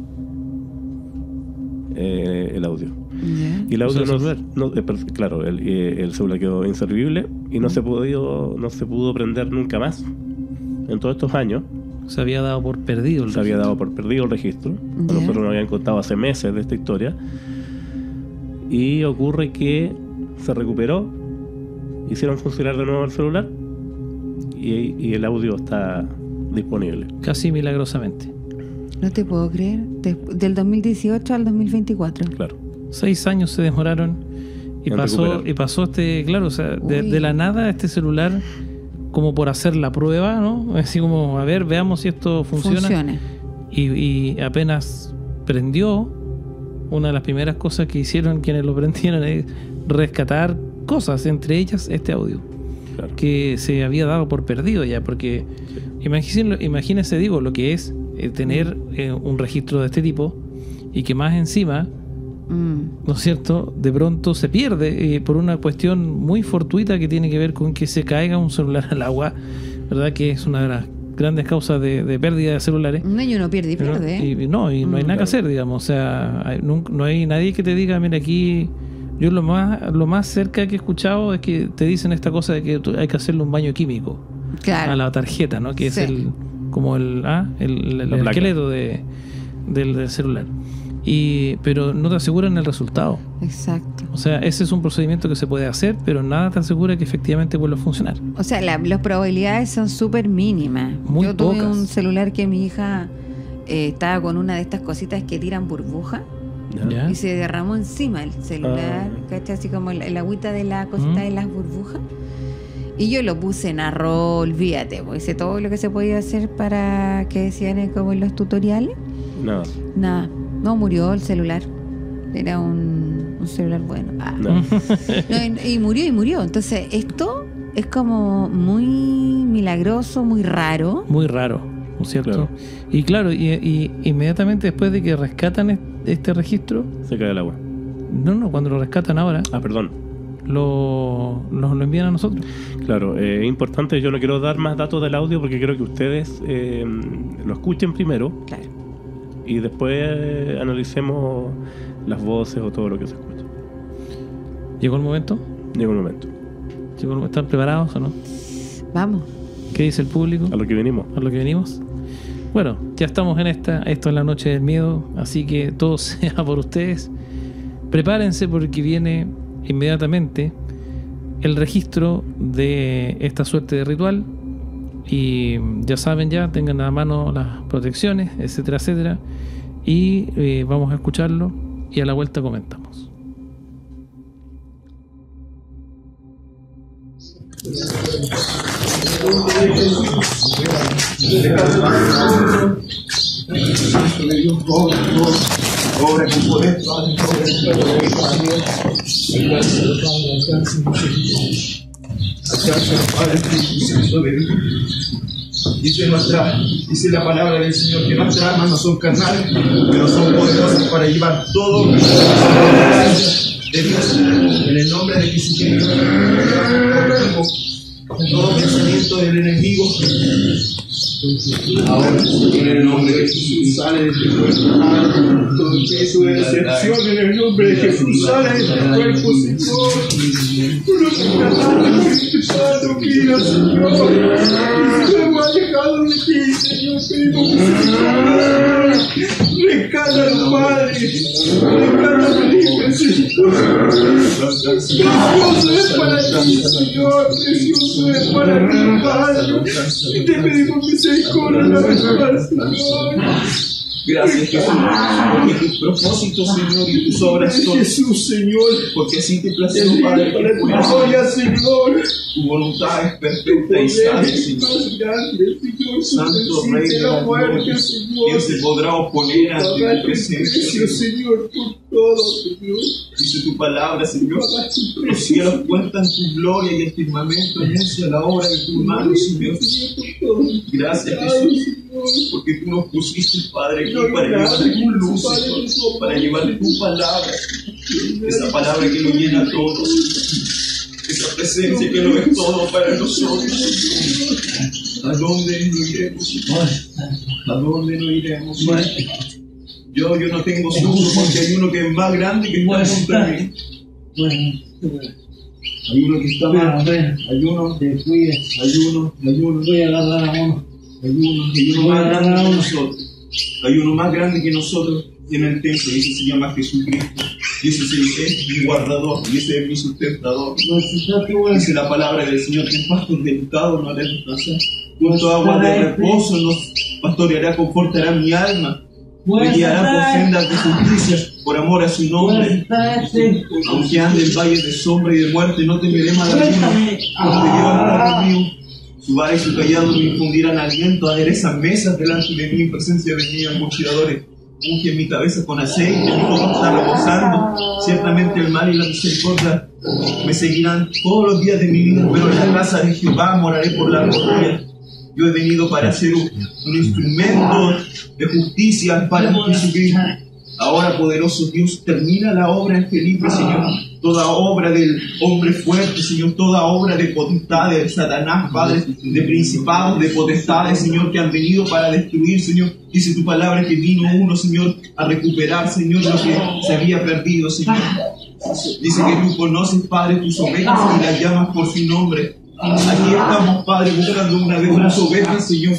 eh, el audio. Ya. Y el audio O sea, el no, celular. no- eh, per- claro, el, eh, el celular quedó inservible y no se pudo, no se pudo prender nunca más. En todos estos años Se había dado por perdido el se había registro. dado por perdido el registro. Ya. Nosotros nos habían contado hace meses de esta historia. Y ocurre que se recuperó, hicieron funcionar de nuevo el celular y, y el audio está disponible. Casi milagrosamente. No te puedo creer. De- del dos mil dieciocho al dos mil veinticuatro. Claro. Seis años se demoraron y En pasó, recuperar. y pasó este, claro, o sea, de, Uy. de la nada este celular, como por hacer la prueba, ¿no? Así como, a ver, veamos si esto funciona. Funciona. Y, y apenas prendió, una de las primeras cosas que hicieron quienes lo prendieron es rescatar cosas, entre ellas este audio, Claro. que se había dado por perdido ya, porque imagínense, imagínense digo, lo que es eh, tener eh, un registro de este tipo y que más encima, Mm. ¿no es cierto?, de pronto se pierde eh, por una cuestión muy fortuita que tiene que ver con que se caiga un celular al agua, ¿verdad? Que es una de las grandes causas de, de pérdida de celulares. No, y uno pierde y Pero- pierde. ¿eh? y, y no, y no hay Mm. nada que hacer, digamos. O sea, hay- nun- no hay nadie que te diga, mira, aquí. Yo lo más lo más cerca que he escuchado es que te dicen esta cosa de que tú- hay que hacerle un baño químico Claro. a la tarjeta, ¿no? Que Sí. es el como el, ah, el, el- La el placa. esqueleto de, del, del celular. Y, pero no te aseguran el resultado. Exacto. O sea, ese es un procedimiento que se puede hacer, pero nada te asegura que efectivamente vuelva a funcionar. O sea, la- las probabilidades son súper mínimas. Muy Yo tuve pocas. un celular que mi hija eh, estaba con una de estas cositas que tiran burbuja ¿Ya? ¿Ya? y se derramó encima el celular, Ah. ¿cachai? Así como el, el agüita de la cosita Mm. de las burbujas. Y yo lo puse en arroz, olvídate, pues hice todo lo que se podía hacer para que decían eh, como en los tutoriales. Nada. Nada, no murió el celular. Era un, un celular bueno. Ah. No. No, y, y murió y murió. Entonces, esto es como muy milagroso, muy raro. Muy raro, ¿no es cierto? Claro. Y claro, y, y inmediatamente después de que rescatan est- este registro, Se cae el agua. no, no, cuando lo rescatan ahora, Ah, perdón. lo, lo, lo envían a nosotros. Claro, eh, es importante, yo no quiero dar más datos del audio porque quiero que ustedes eh, lo escuchen primero Claro. y después eh, analicemos las voces o todo lo que se escucha. ¿Llegó el momento? Llega un momento. ¿Llegó el- ¿Están preparados o no? Vamos. ¿Qué dice el público? A lo que venimos. A lo que venimos. Bueno, ya estamos en esta, esto es la noche del miedo, así que todo sea por ustedes. Prepárense porque viene inmediatamente el registro de esta suerte de ritual y ya saben ya, tengan a la mano las protecciones, etcétera, etcétera, y eh, vamos a escucharlo y a la vuelta comentamos. Obra con poder, Padre, Espíritu Santo, bendito. Dice, nuestra, dice la palabra del Señor que nuestras armas no son carnales, pero son poderosas para llevar todo de Dios en el nombre de Jesucristo. Todo pensamiento del enemigo ahora en el nombre de Jesús sale de tu cuerpo. Todo peso de decepción en el nombre de Jesús sale de tu cuerpo, Señor. Tú no te trataste, Santo, mira, Señor. Y luego ha llegado de ti, Señor. Pedimos que rescata al Padre, rescata al Hijo, Señor. Precioso es para ti, Señor. Precioso es para ti, Padre. Y te pedimos misericordia una vez más, Señor. Gracias, Jesús, porque tus propósitos, Señor, y tus obras son Jesús, Señor, porque así te place, Padre, para tu gloria, Señor. Tu voluntad es perfecta y santa, Señor. Santo Rey de la gloria, ¿quién se podrá oponer ante tu presencia, Señor, por todo, Señor? Dice tu palabra, Señor, los cielos cuentan tu gloria y el firmamento anuncia la obra de tu mano, Señor. Gracias, Jesús, porque tú nos pusiste, Padre, aquí para llevar tu luz, Señor, para llevar tu palabra, esa palabra que lo llena todo, esa presencia que lo es todo para nosotros. ¿A dónde no iremos? ¿A dónde no iremos? Yo, yo no tengo seguro porque hay uno que es más grande que está contra mí. Hay uno que está más, hay uno que cuida, hay uno, hay uno, voy a agarrar a uno, hay uno, hay uno más grande que nosotros, hay uno más grande que nosotros en el templo, y ese se llama Jesucristo, y ese es mi guardador, y ese es mi sustentador. Dice la palabra del Señor que en pastos delicados no hará descansar, junto a agua de reposo nos pastoreará, confortará mi alma, me guiará por sendas de justicia, por amor a su nombre. Aunque ande el valle de sombra y de muerte, no temeré mal alguno, porque llevan al lado mío. Su vara y su callado me infundirán aliento, aderezan mesas delante de mí en presencia de mis amochilladores. Unge mi cabeza con aceite, mi copa está rebosando. Ciertamente el mal y la misericordia me seguirán todos los días de mi vida, pero en la casa de Jehová moraré por largos días. Yo he venido para ser un, un instrumento de justicia para Jesucristo. Ahora, poderoso Dios, termina la obra en Felipe, Señor. Toda obra del hombre fuerte, Señor. Toda obra de potestades, de Satanás, Padre, de principados, de potestades, Señor, que han venido para destruir, Señor. Dice tu palabra que vino uno, Señor, a recuperar, Señor, lo que se había perdido, Señor. Dice que tú conoces, Padre, tus ovejas y las llamas por su nombre. Aquí estamos, Padre, buscando una de unas ovejas, Señor.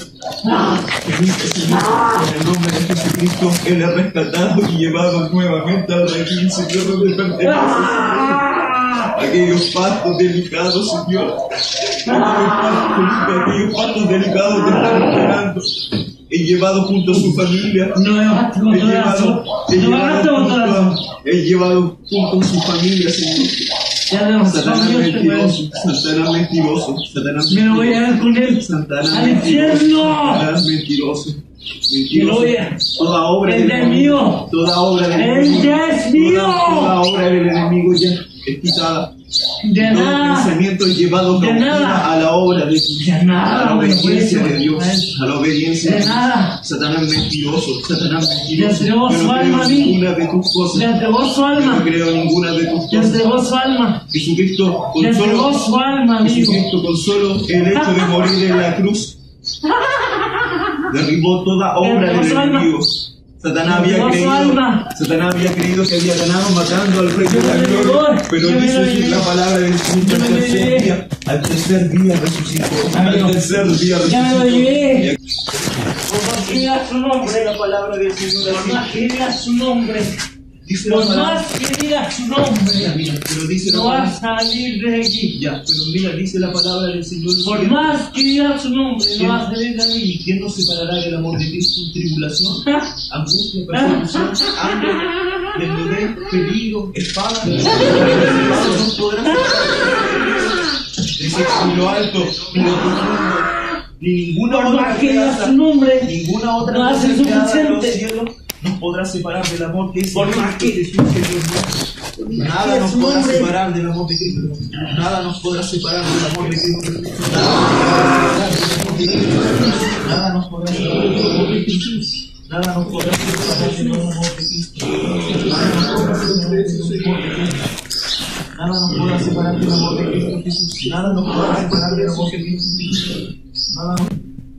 Señor, en el nombre de Jesucristo, Él es rescatado y llevado nuevamente al redil, Señor, donde pertenece, Señor. Aquellos pastos delicados, Señor. Aquellos pastos, aquellos pastos delicados te están esperando. He llevado junto a su familia. No, he llevado, he llevado, junto a, he llevado junto a su familia, Señor. Satanás mentiroso, Satanás mentiroso, Satanás mentiroso. Me lo voy a dar con él. Satanás al infierno. Satanás mentiroso. Me lo voy a... Toda obra del enemigo. Toda obra del enemigo. ¡Él es mío! Toda obra del enemigo ya es quitada. De todo nada. pensamiento es llevado de nada. a la obra de, de nada, a la obediencia de de Dios, a la obediencia de nada. Satanás mentiroso, Satanás mentiroso. Yo no creo ninguna de tus cosas. Le entregó su alma. Yo no creo ninguna de tus cosas. Le entregó su alma. Jesucristo con Le entregó solo, su alma, amigo. Jesucristo con solo el hecho de morir en la cruz derribó toda obra del enemigo. Satanás había creído, Satanás había creído que había ganado matando al Rey de la Gloria, pero dice la palabra del Señor al tercer día, al tercer día resucitó, al tercer día resucitó. Ya me lo llevé. Por más que diga su nombre, la palabra del Señor, por más que diga su nombre, dice la por palabra, más que diga su nombre, mira, pero dice no la va a palabra, salir de aquí. ya, pero mira, dice la palabra del Señor, Por más que diga su nombre, no va a salir de ¿y aquí. quién nos separará del amor de Cristo? Tribulación, angustia, persecución, hambre, desnudez, peligro, espada. No nos podrá separar. Dice en lo alto, en lo profundo, ni ninguna Por otra más que diga criatura, su nombre, ninguna otra no hace cosa creada en los suficiente. cielos nos podrá separar del amor que es Por en más Cristo Jesús, Señor nuestro. Nada nos podrá separar del amor de Cristo. Nada nos podrá separar del amor de Cristo. Nada nos podrá separar del amor de Cristo. Nada nos podrá separar del amor de Cristo. Nada nos podrá separar del amor de Cristo Jesús. Nada nos podrá separar del amor de Cristo. Nada nos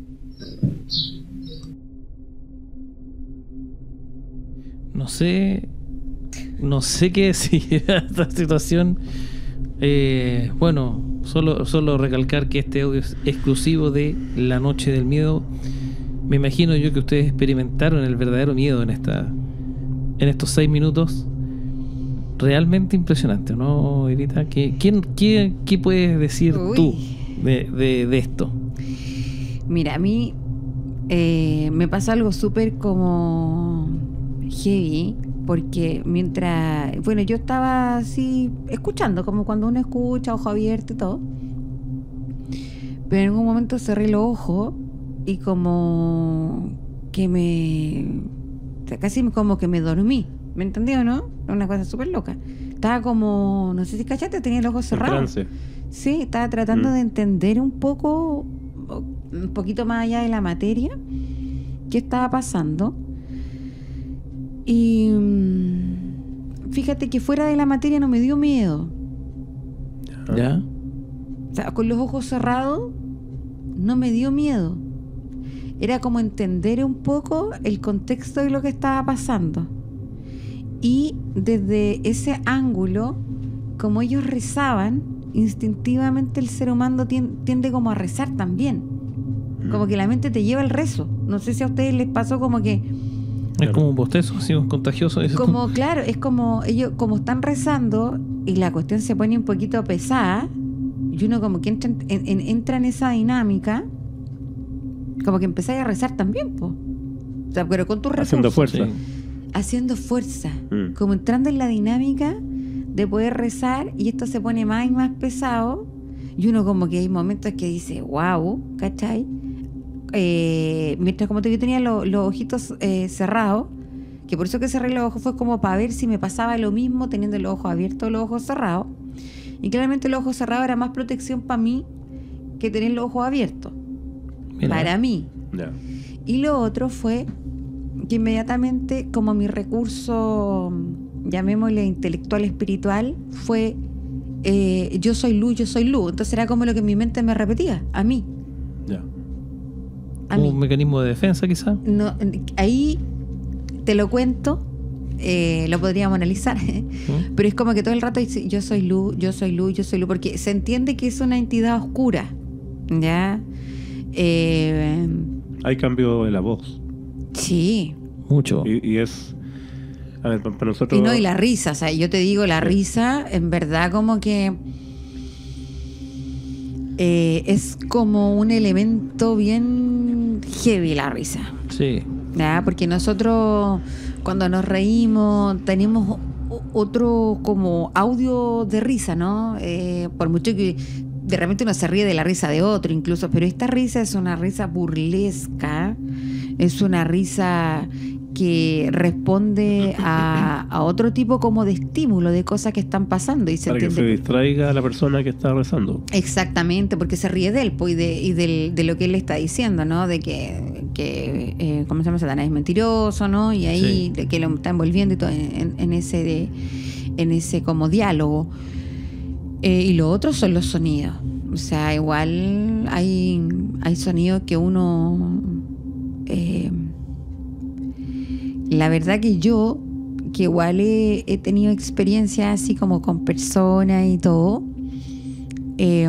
No sé, no sé qué decir a esta situación. Eh, bueno, solo, solo recalcar que este audio es exclusivo de La Noche del Miedo. Me imagino yo que ustedes experimentaron el verdadero miedo en esta, en estos seis minutos. Realmente impresionante, ¿no, Irita? ¿Qué, quién, qué, qué puedes decir Uy. tú de, de, de esto? Mira, a mí eh, me pasó algo súper como heavy, porque mientras, bueno, yo estaba así escuchando, como cuando uno escucha, ojo abierto y todo, pero en algún momento cerré los ojos y como que me, o sea, casi como que me dormí, ¿me entendió, no? Una cosa súper loca. Estaba como, no sé si cachaste, tenía los ojos cerrados. Trance. Sí, estaba tratando Mm. de entender un poco, un poquito más allá de la materia, qué estaba pasando. Y mm, fíjate que fuera de la materia no me dio miedo. ¿Ya? O sea, con los ojos cerrados no me dio miedo. Era como entender un poco el contexto de lo que estaba pasando. Y desde ese ángulo, como ellos rezaban, instintivamente el ser humano tien- tiende como a rezar también. Como que la mente te lleva al rezo. No sé si a ustedes les pasó como que, Es como un bostezo, así, un contagioso. dices tú. como claro, es como ellos como están rezando y la cuestión se pone un poquito pesada y uno como que entra en, en- entra en esa dinámica, como que empezáis a rezar también, po. O sea, pero con tus recursos. Haciendo fuerza. Sí. Haciendo fuerza, Mm. como entrando en la dinámica de poder rezar, y esto se pone más y más pesado y uno como que hay momentos que dice wow, ¿cachai? Eh, mientras como yo tenía lo- los ojitos eh, cerrados, que por eso que cerré los ojos fue como para ver si me pasaba lo mismo teniendo los ojos abiertos o los ojos cerrados, y claramente los ojos cerrados era más protección para mí que tener los ojos abiertos, Mira. para mí. Ya. Y lo otro fue que inmediatamente, como mi recurso, llamémosle intelectual espiritual, fue eh, yo soy luz, yo soy luz. Entonces era como lo que mi mente me repetía, a mí, Ya. a Un mí. mecanismo de defensa, quizá. No, ahí te lo cuento, eh, lo podríamos analizar, ¿Mm? pero es como que todo el rato dice, yo soy luz, yo soy luz, yo soy luz, porque se entiende que es una entidad oscura, ¿ya? Eh, Hay cambio en la voz. sí. Mucho. Y, y es. A ver, pa- para nosotros. Y no, y la risa, o sea, yo te digo, la Sí. risa, en verdad, como que eh, es como un elemento bien heavy la risa, Sí. ¿ya? Porque nosotros, cuando nos reímos, tenemos o- otro como audio de risa, ¿no? Eh, por mucho que de repente uno se ríe de la risa de otro, incluso, pero esta risa es una risa burlesca, es una risa que responde a, a otro tipo como de estímulo, de cosas que están pasando, y se Para que se entiende. distraiga a la persona que está rezando. Exactamente, porque se ríe de él, pues, y, de, y del- de lo que él le está diciendo, ¿no? De que, que eh, ¿cómo se llama? Satanás es mentiroso, ¿no? Y ahí Sí. de que lo está envolviendo y todo en, en- en ese de, en ese como diálogo. Eh, y lo otro son los sonidos. O sea, igual hay, hay sonidos que uno... eh, la verdad que yo, que igual he, he tenido experiencias así como con personas y todo, eh,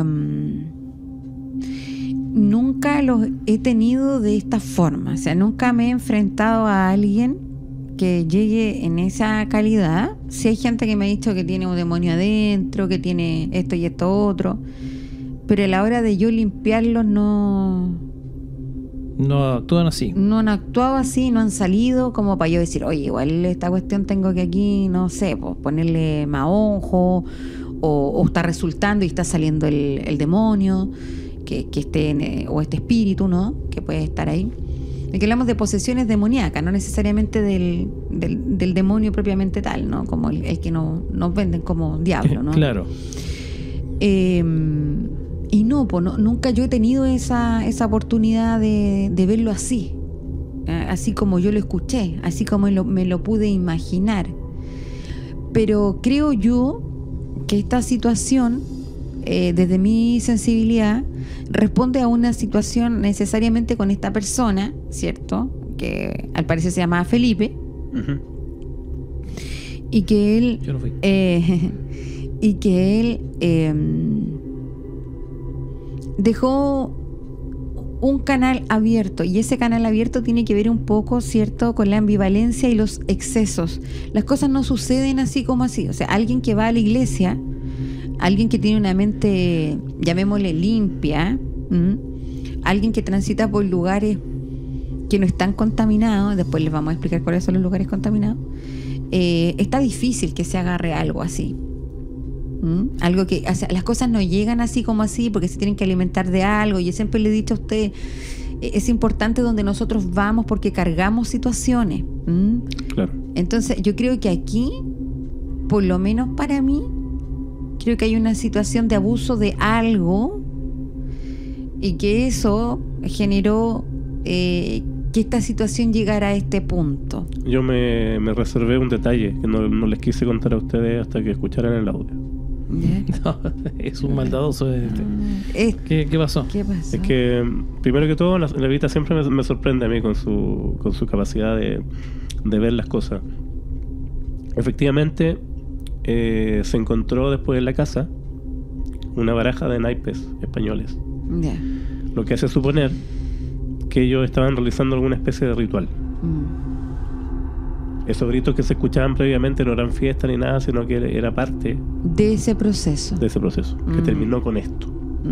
nunca los he tenido de esta forma. O sea, nunca me he enfrentado a alguien que llegue en esa calidad. Sí hay gente que me ha dicho que tiene un demonio adentro, que tiene esto y esto otro, pero a la hora de yo limpiarlos no... No actúan así. no han actuado así, no han salido como para yo decir, oye, igual esta cuestión tengo que aquí, no sé, pues ponerle mahonjo, o, o está resultando y está saliendo el, el demonio, que, que esté en, eh, o este espíritu, ¿no? Que puede estar ahí. Y que hablamos de posesiones demoníacas, no necesariamente del, del, del demonio propiamente tal, ¿no? Como el, el que no, nos venden como diablo, ¿no? Claro. Eh, y no, pues no, nunca yo he tenido esa, esa oportunidad de, de verlo así, eh, así como yo lo escuché, así como lo, me lo pude imaginar. Pero creo yo que esta situación, eh, desde mi sensibilidad, responde a una situación necesariamente con esta persona, ¿cierto? Que al parecer se llamaba Felipe, Ujú. y que él... Yo no fui. Eh, y que él eh, dejó un canal abierto, y ese canal abierto tiene que ver un poco, ¿cierto?, con la ambivalencia y los excesos. Las cosas no suceden así como así. O sea, alguien que va a la iglesia, alguien que tiene una mente, llamémosle limpia, ¿m? Alguien que transita por lugares que no están contaminados, después les vamos a explicar cuáles son los lugares contaminados, eh, está difícil que se agarre algo así. ¿Mm? Algo que, o sea, las cosas no llegan así como así porque se tienen que alimentar de algo. Yo siempre le he dicho a usted, es importante donde nosotros vamos porque cargamos situaciones. ¿Mm? Claro. Entonces yo creo que aquí, por lo menos para mí, creo que hay una situación de abuso de algo y que eso generó eh, que esta situación llegara a este punto. Yo me, me reservé un detalle que no, no les quise contar a ustedes hasta que escucharan el audio. ¿Ya? No, es un maldadoso. Este. Es- ¿Qué, ¿Qué pasó? ¿Qué pasó? Es que, primero que todo, la, la Evita siempre me, me sorprende a mí con su, con su capacidad de, de ver las cosas. Efectivamente, eh, se encontró después en la casa una baraja de naipes españoles, Ya. lo que hace suponer que ellos estaban realizando alguna especie de ritual. Mm. Esos gritos que se escuchaban previamente no eran fiesta ni nada, sino que era parte De ese proceso. de ese proceso, que Mm. terminó con esto.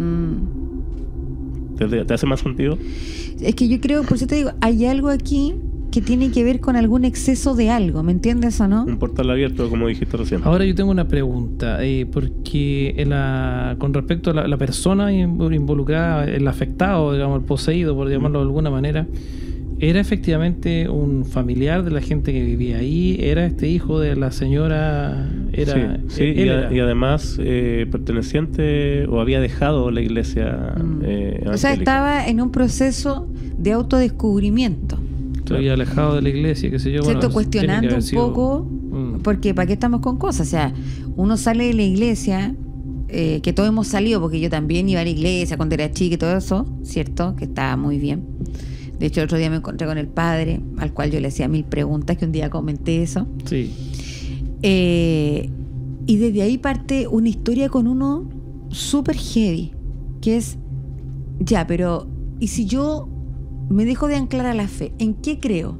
Mm. ¿Te, te hace más sentido? Es que yo creo, por eso te digo, hay algo aquí que tiene que ver con algún exceso de algo, ¿me entiendes o no? Un portal abierto, como dijiste recién. Ahora yo tengo una pregunta, eh, porque en la, con respecto a la, la persona in- involucrada, el afectado, digamos, el poseído, por llamarlo de alguna manera, ¿era efectivamente un familiar de la gente que vivía ahí? ¿Era este hijo de la señora? Era, sí, sí, él y, a- era. y además eh, perteneciente o había dejado la iglesia Mm. eh, O sea, evangélica. estaba en un proceso de autodescubrimiento, Estoy alejado de la iglesia, qué sé yo. ¿cierto? bueno, tiene que Cuestionando haber un sido- poco, Mm. porque ¿para qué estamos con cosas? O sea, uno sale de la iglesia, eh, que todos hemos salido, porque yo también iba a la iglesia cuando era chica y todo eso, ¿cierto? Que estaba muy bien. De hecho, el otro día me encontré con el padre, al cual yo le hacía mil preguntas, que un día comenté eso. Sí. Eh, y desde ahí parte una historia con uno súper heavy, que es, ya, pero ¿y si yo me dejo de anclar a la fe? ¿En qué creo?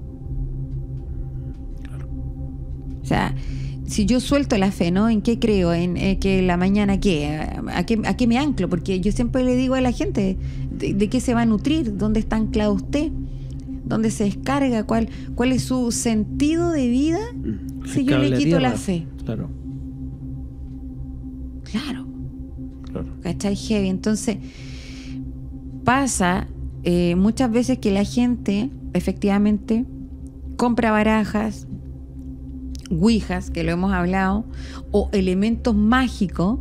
O sea, si yo suelto la fe, ¿no? ¿En qué creo? ¿En eh, que la mañana qué? ¿A qué? ¿A qué me anclo? Porque yo siempre le digo a la gente, ¿de, de qué se va a nutrir? ¿Dónde está anclado usted? ¿Dónde se descarga? ¿Cuál, cuál es su sentido de vida si yo Cable le a quito tierra. la fe? Claro. Claro. Claro. ¿Cachai? Heavy. Entonces, pasa eh, muchas veces que la gente, efectivamente, compra barajas, ouijas, que lo hemos hablado, o elementos mágicos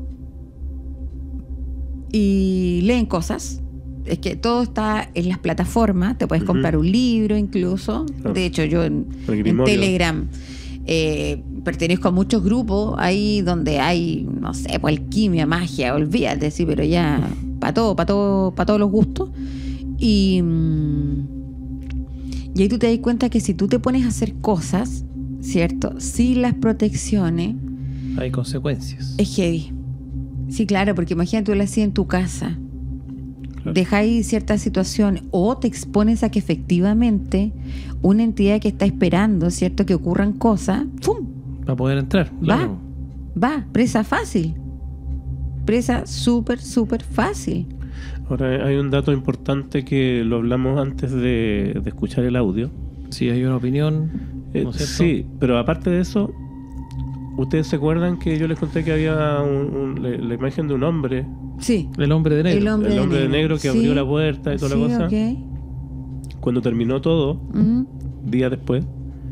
y leen cosas. Es que todo está en las plataformas, te puedes Ujú. comprar un libro incluso. Claro. De hecho, yo en, El en Grimorio. Telegram eh, pertenezco a muchos grupos ahí donde hay, no sé, pues alquimia, magia, olvídate, sí, pero ya para todo, para todo, para todos los gustos. Y, mm, y ahí tú te das cuenta que si tú te pones a hacer cosas, ¿cierto? Sin las protecciones, Hay consecuencias. es heavy. Sí, claro, porque imagínate tú lo hacías en tu casa. Claro. Dejáis ciertas situaciones o te expones a que efectivamente una entidad que está esperando, ¿cierto? Que ocurran cosas, ¡pum! Para poder entrar. Claro. Va, presa fácil. Presa súper, súper fácil. Ahora hay un dato importante que lo hablamos antes de, de escuchar el audio. Si hay una opinión, Eh, ¿no es cierto? sí, pero aparte de eso, ¿ustedes se acuerdan que yo les conté que había un- un- la, la imagen de un hombre, Sí. El hombre de negro. El hombre, el hombre de negro que Sí. abrió la puerta y toda Sí, la cosa? ok. Cuando terminó todo, Ujú. días después,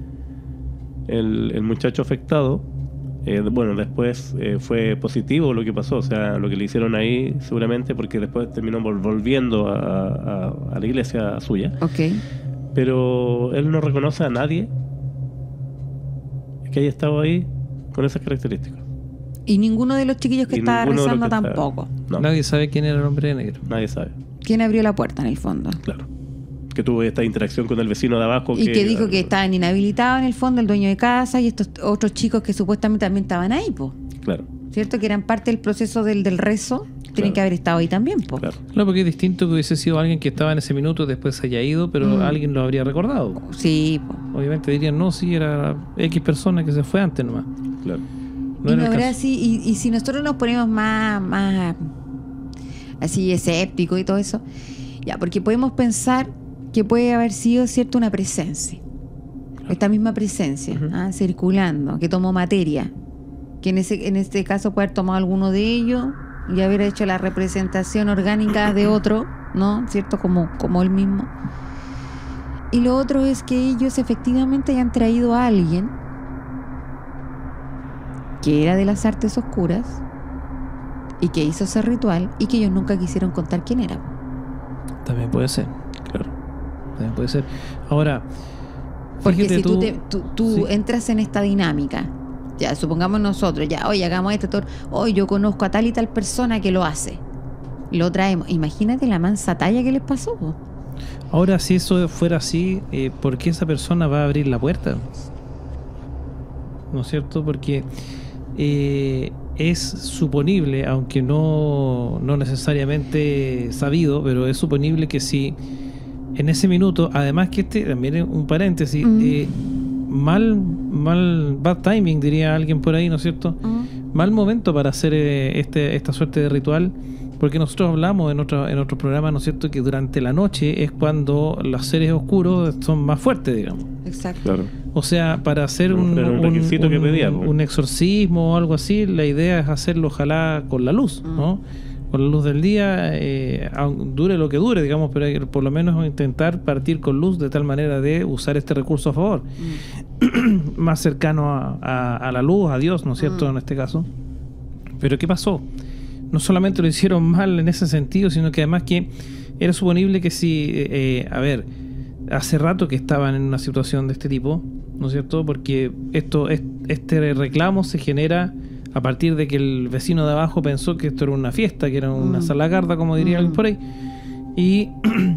el, el muchacho afectado, eh, bueno, después eh, fue positivo lo que pasó, o sea, lo que le hicieron ahí seguramente, porque después terminó vol- volviendo a, a- a la iglesia suya, Ok. pero él no reconoce a nadie que haya estado ahí con esas características. Y ninguno de los chiquillos que Y estaba ninguno de los rezando que estaba- tampoco. No, Nadie sabe quién era el hombre de negro. nadie sabe, ¿Quién abrió la puerta en el fondo? claro. Que tuvo esta interacción con el vecino de abajo. Y que dijo que estaban inhabilitados en el fondo, el dueño de casa y estos otros chicos que supuestamente también estaban ahí, po. Claro, ¿Cierto? Que eran parte del proceso del, del rezo. Tienen Claro. que haber estado ahí también, po. claro. Claro, porque es distinto que hubiese sido alguien que estaba en ese minuto, después se haya ido, pero Mm. alguien lo habría recordado. Sí, po. Obviamente dirían, no, sí, era X persona que se fue antes nomás. Claro. No y, era no el habrá caso. así, y, y si nosotros nos ponemos más, más así escépticos y todo eso, ya, porque podemos pensar que puede haber sido, cierto, una presencia. Esta misma presencia, Ujú. ¿ah? circulando, que tomó materia. Que en ese en este caso puede haber tomado alguno de ellos y haber hecho la representación orgánica de otro, ¿no? ¿Cierto? Como, como él mismo. Y lo otro es que ellos efectivamente hayan traído a alguien que era de las artes oscuras y que hizo ese ritual y que ellos nunca quisieron contar quién era. También puede ser. Claro. También puede ser. Ahora, Porque fíjate si tú, tú- te- tú, tú sí. entras en esta dinámica, ya supongamos nosotros, ya, oye, hagamos esto, todo, hoy yo conozco a tal y tal persona que lo hace, lo traemos. Imagínate la mansa talla que les pasó. Po. Ahora, si eso fuera así, eh, ¿por qué esa persona va a abrir la puerta? ¿No es cierto? Porque eh, es suponible, aunque no, no necesariamente sabido, pero es suponible que si en ese minuto, además que este, también es un paréntesis, Mm. eh, mal, mal, bad timing, diría alguien por ahí, ¿no es cierto? Mal momento para hacer eh, este, esta suerte de ritual, porque nosotros hablamos en otro, en otro programa, ¿no es cierto?, que durante la noche es cuando los seres oscuros son más fuertes, digamos. Exacto. Claro. O sea, para hacer No, un, era un un- requisito que un- pedía, po. un exorcismo o algo así, la idea es hacerlo ojalá con la luz, ¿no? Con la luz del día, eh, aun- dure lo que dure, digamos, pero hay que por lo menos intentar partir con luz de tal manera de usar este recurso a favor. Más cercano a, a- a la luz, a Dios, ¿no es cierto?, Mm. en este caso. Pero ¿qué pasó? No solamente lo hicieron mal en ese sentido, sino que además que era suponible que si, eh, a ver, hace rato que estaban en una situación de este tipo, ¿no es cierto? Porque esto, es- este reclamo se genera a partir de que el vecino de abajo pensó que esto era una fiesta, que era una Mm. salagarda, como diría Mm. alguien por ahí. Y,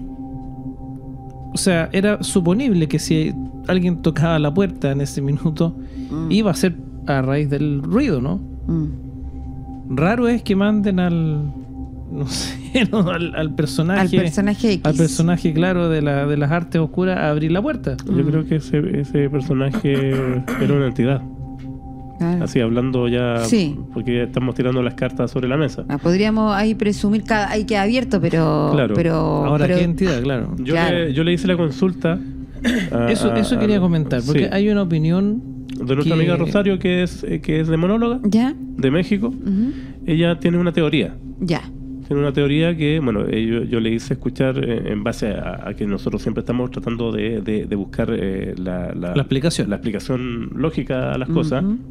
o sea, era suponible que si alguien tocaba la puerta en ese minuto, Mm. iba a ser a raíz del ruido, ¿no? Mm. Raro es que manden al, no sé, no, al, al personaje, Al personaje X. al personaje, claro, de, la, de las artes oscuras a abrir la puerta. Yo Mm. creo que ese, ese personaje era una entidad. Claro. Así hablando ya, Sí. porque ya estamos tirando las cartas sobre la mesa. Ah, podríamos ahí presumir, cada, ahí queda abierto, pero... Claro. pero Ahora, pero- ¿qué entidad? Claro. Yo, Claro. le, yo le hice la consulta. a- Eso, a- eso a- quería comentar, porque sí, hay una opinión de nuestra que- amiga Rosario, que es, eh, que es demonóloga ¿Ya? de México. Ujú. Ella tiene una teoría. Ya. Tiene una teoría que, bueno, eh, yo, yo le hice escuchar eh, en base a, a que nosotros siempre estamos tratando de, de- de buscar eh, la, la- La explicación. la explicación lógica a las cosas Ujú.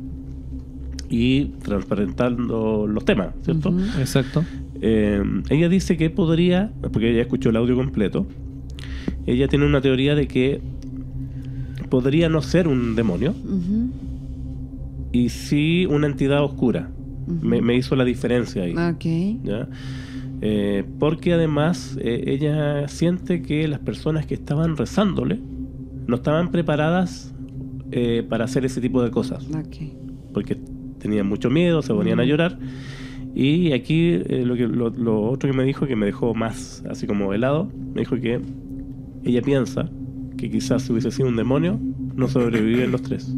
y transparentando los temas, ¿cierto? Ujú. Exacto. Eh, ella dice que podría, porque ella escuchó el audio completo, ella tiene una teoría de que podría no ser un demonio Ujú. y sí una entidad oscura. Ujú. Me, me hizo la diferencia ahí. Ok. ¿Ya? Eh, porque además eh, ella siente que las personas que estaban rezándole no estaban preparadas eh, para hacer ese tipo de cosas, Ok. porque tenían mucho miedo, se ponían a Mm. llorar. Y aquí eh, lo, que, lo, lo otro que me dijo, que me dejó más así como helado, me dijo que ella piensa que quizás si hubiese sido un demonio no sobreviven los tres.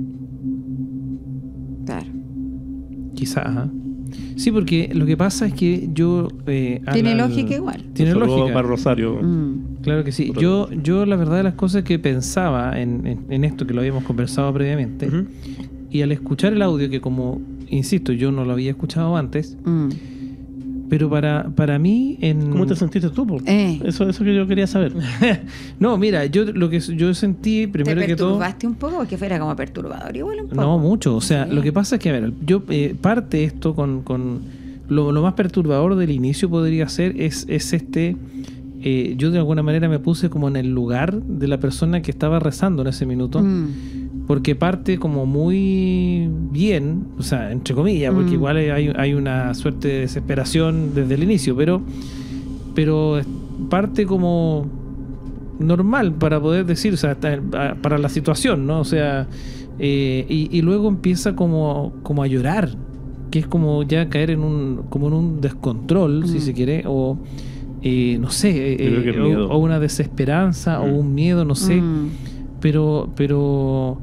Claro. Quizás. ajá. Sí, porque lo que pasa es que yo... eh, al- Tiene al- lógica igual. Tiene Un saludo lógica. para Rosario. Mm. Claro que sí. Otra Yo, cosa. yo la verdad de las cosas que pensaba en, en- en esto que lo habíamos conversado previamente, Ujú. y al escuchar el audio, que como, insisto, yo no lo había escuchado antes, Mm. pero para, para mí en... ¿Cómo te sentiste tú? po? Eh. Eso, eso que yo quería saber. No, mira, yo lo que yo sentí primero ¿Te que todo... perturbaste un poco? Porque fuera como perturbador igual un poco. No, mucho. O sea, Sí. lo que pasa es que, a ver, yo eh, parte esto con... con lo, lo más perturbador del inicio podría ser es, es este... eh, yo de alguna manera me puse como en el lugar de la persona que estaba rezando en ese minuto. Mm. Porque parte como muy bien, o sea, entre comillas, porque Mm. igual hay, hay una suerte de desesperación desde el inicio, pero, pero parte como normal para poder decir, o sea, ta- para la situación, ¿no? O sea, eh, y, y luego empieza como, como a llorar, que es como ya caer en un, como en un descontrol, si Mm. se quiere, o eh, no sé, eh, Yo creo que es eh, miedo. o, o una desesperanza, Mm. o un miedo, no sé. Mm. Pero, pero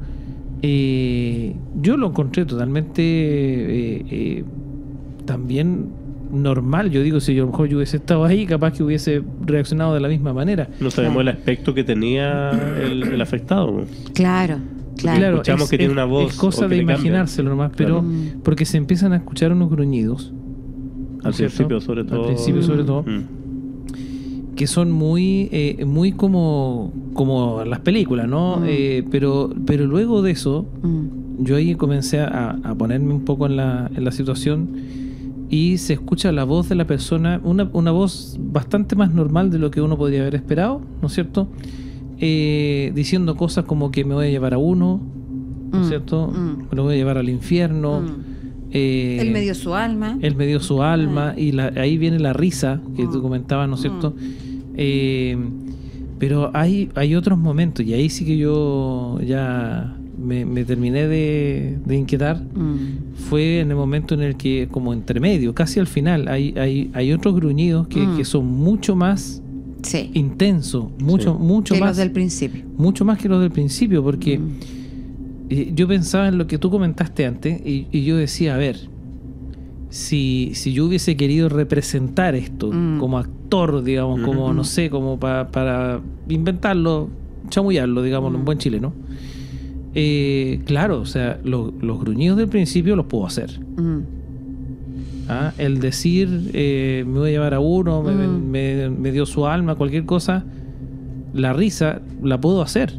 eh, yo lo encontré totalmente eh, eh, también normal. Yo digo, si yo a lo mejor yo hubiese estado ahí, capaz que hubiese reaccionado de la misma manera. No sabemos Claro. el aspecto que tenía el, el afectado. Claro, claro. Claro, Escuchamos es, que tiene es- una voz es cosa o que de le cambia. imaginárselo nomás, pero Claro. porque se empiezan a escuchar unos gruñidos. ¿no Al es cierto? principio, sobre todo. Al principio, sobre todo. Mm. Que son muy eh, muy como como las películas, ¿no? Mm. Eh, pero pero luego de eso Mm, yo ahí comencé a, a ponerme un poco en la, en la situación y se escucha la voz de la persona, una, una voz bastante más normal de lo que uno podría haber esperado, ¿no es cierto? Eh, diciendo cosas como que me voy a llevar a uno, ¿no es Mm, cierto? mm. Me lo voy a llevar al infierno. mm. eh, Él me dio su alma. él me dio su alma Ah. y la- ahí viene la risa que tú Mm. comentabas, ¿no es cierto? Eh, pero hay, hay otros momentos y ahí sí que yo ya me, me terminé de, de inquietar. Mm, Fue en el momento en el que, como entre medio, casi al final, hay, hay, hay otros gruñidos que, Mm. que son mucho más sí. intensos, mucho, Sí. mucho Que más los del principio. mucho más que los del principio, porque Mm, eh, yo pensaba en lo que tú comentaste antes y, y yo decía, a ver, si, si yo hubiese querido representar esto Mm. como actor, digamos, como, Ujú. no sé, como pa- para inventarlo, chamullarlo, digamos, en Mm. buen chileno, eh, claro, o sea, lo- los gruñidos del principio los puedo hacer. mm, ¿Ah? El decir, eh, me voy a llevar a uno, me, Mm. me- me dio su alma, cualquier cosa, la risa la puedo hacer.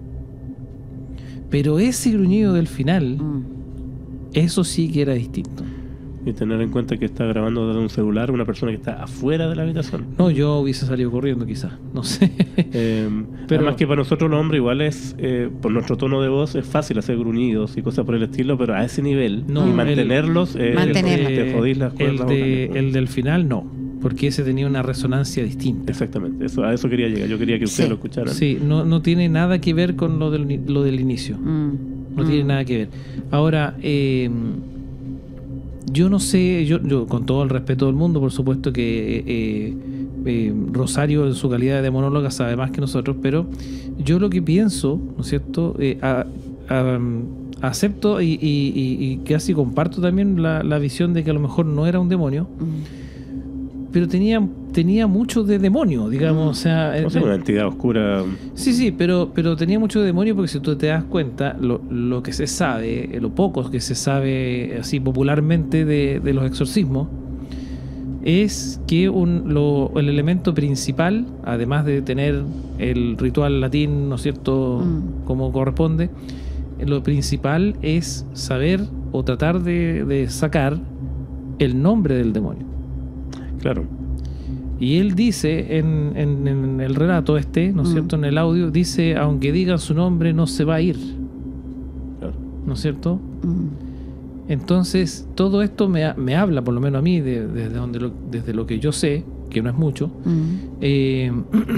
Pero ese gruñido del final, mm. eso sí que era distinto. Y tener en cuenta que está grabando desde un celular una persona que está afuera de la habitación. No, yo hubiese salido corriendo quizás, no sé. Eh, Pero- además que para nosotros los hombres igual es, eh, por nuestro tono de voz, es fácil hacer gruñidos y cosas por el estilo, pero a ese nivel, No, y el- mantenerlos, eh, Mantenerlos. te, te jodís las el, cuerdas de- vocales, ¿no? el del final no, porque ese tenía una resonancia distinta. Exactamente, eso, a eso quería llegar. Yo quería que ustedes Sí. lo escucharan. Sí, no, no tiene nada que ver con lo del, ni- lo del inicio. Mm, No mm. tiene nada que ver. Ahora, eh, yo no sé, yo, yo con todo el respeto del mundo, por supuesto que eh, eh, Rosario en su calidad de monóloga sabe más que nosotros, pero yo lo que pienso, ¿no es cierto? Eh, a- a- acepto y, y- y- y casi comparto también la, la visión de que a lo mejor no era un demonio, Mm, pero tenía, tenía mucho de demonio, digamos, o sea... O sea, eh, una entidad oscura. Sí, sí, pero, pero tenía mucho demonio porque si tú te das cuenta, lo, lo que se sabe, eh, lo poco que se sabe así popularmente de, de los exorcismos, es que un, lo- el elemento principal, además de tener el ritual latín, ¿no es cierto?, Mm. como corresponde, lo principal es saber o tratar de, de sacar el nombre del demonio. Claro. Y él dice en, en- en el relato este, ¿no es Mm. cierto?, en el audio, dice, aunque digan su nombre, no se va a ir, claro. ¿no es cierto? mm, Entonces, todo esto me, ha- me habla, por lo menos a mí, de- desde, donde lo, desde lo que yo sé, que no es mucho, mm, eh,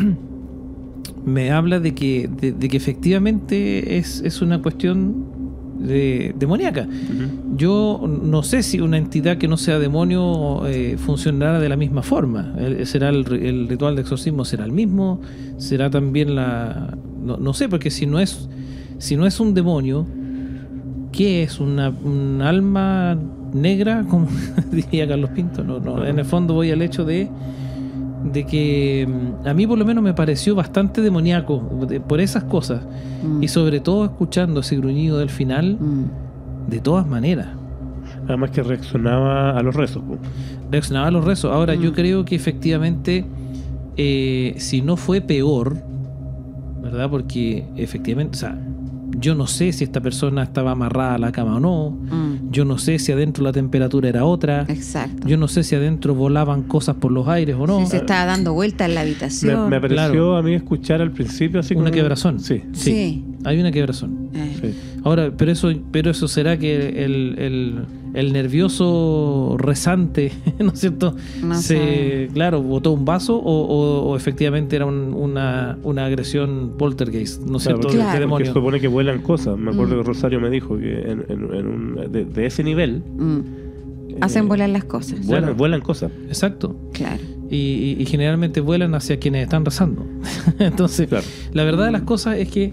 me habla de que, de, de que efectivamente es, es una cuestión de, demoníaca. Ujú. Yo no sé si una entidad que no sea demonio eh, funcionará de la misma forma. El- ¿Será el, ri- el ritual de exorcismo será el mismo? ¿Será también la...? No, no sé, porque si no es si no es un demonio, ¿qué es? ¿Una, un alma negra? Como diría Carlos Pinto. No, no, en el fondo voy al hecho de de que mm, a mí por lo menos me pareció bastante demoníaco de- por esas cosas. mm, Y sobre todo escuchando ese gruñido del final, mm. de todas maneras. Además que reaccionaba a los rezos. po. Reaccionaba a los rezos. Ahora, yo Mm. creo que efectivamente, eh, si no fue peor, ¿verdad? Porque efectivamente, o sea, yo no sé si esta persona estaba amarrada a la cama o no. Mm, Yo no sé si adentro la temperatura era otra. exacto. Yo no sé si adentro volaban cosas por los aires o no. Si se estaba dando vuelta en la Me, habitación. me pareció Claro. a mí escuchar al principio así Una como... quebrazón. Sí. Sí. Sí. Hay una quebrazón. Eh, sí. Ahora, pero eso, pero eso será que el, el, el nervioso rezante, ¿no es cierto? No Se, sabe. claro, botó un vaso o, o- o efectivamente era un- una, una agresión poltergeist, ¿no es Claro, cierto? porque, De Claro. porque demonio. se supone que vuelan cosas. Me acuerdo Mm. que Rosario me dijo que en, en- en un, de, de ese nivel mm. Hacen eh, volar las cosas. vuelan, Claro. vuelan cosas. Exacto. Claro. Y, y- y generalmente vuelan hacia quienes están rezando. Entonces, Claro. la verdad de las cosas es que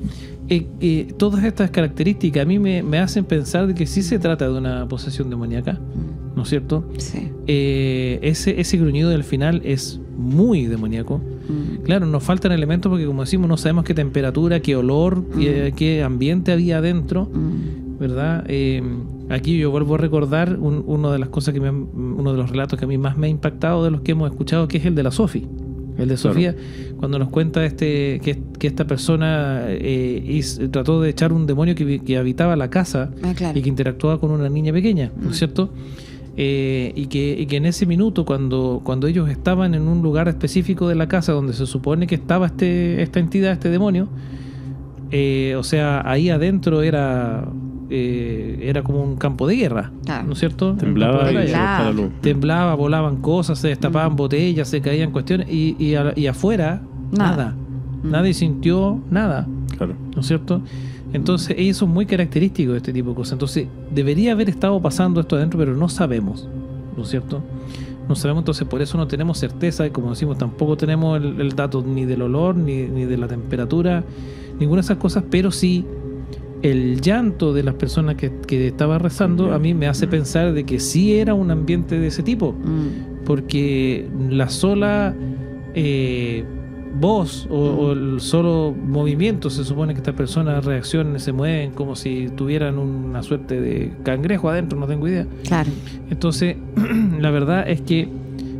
eh, eh, todas estas características a mí me, me hacen pensar de que sí se trata de una posesión demoníaca, ¿no es cierto? Sí. Eh, ese, ese gruñido del final es muy demoníaco. Mm. Claro, nos faltan elementos porque, como decimos, no sabemos qué temperatura, qué olor, Mm. qué, qué ambiente había adentro, Mm. ¿verdad? Eh, aquí yo vuelvo a recordar un, uno de las cosas que me han- uno de los relatos que a mí más me ha impactado de los que hemos escuchado, que es el de la Sofi. El de Claro. Sofía, cuando nos cuenta este que, que esta persona eh, hiz- trató de echar un demonio que, vi- que habitaba la casa Ah, claro. y que interactuaba con una niña pequeña, ¿no es Mm. cierto? Eh, y, que, y que en ese minuto, cuando, cuando ellos estaban en un lugar específico de la casa donde se supone que estaba este, esta entidad, este demonio, eh, o sea, ahí adentro era, eh, era como un campo de guerra, Claro. ¿no es cierto? Un Temblaba campo de y se batalla. buscaba la luz. Temblaba, volaban cosas, se destapaban Mm. botellas, se caían cuestiones, y, y, a- y afuera, Nada. nada. Mm. Nadie sintió nada, Claro. ¿no es cierto? Entonces, eso es muy característico de este tipo de cosas. Entonces, debería haber estado pasando esto adentro, pero no sabemos, ¿no es cierto? No sabemos, entonces por eso no tenemos certeza, y como decimos, tampoco tenemos el, el dato ni del olor, ni, ni de la temperatura, ninguna de esas cosas, pero sí el llanto de las personas que, que estaba rezando a mí me hace pensar de que sí era un ambiente de ese tipo, Mm. porque la sola eh, voz o, o el solo movimiento, se supone que estas personas reaccionan, se mueven como si tuvieran una suerte de cangrejo adentro, no tengo idea. Claro. Entonces, la verdad es que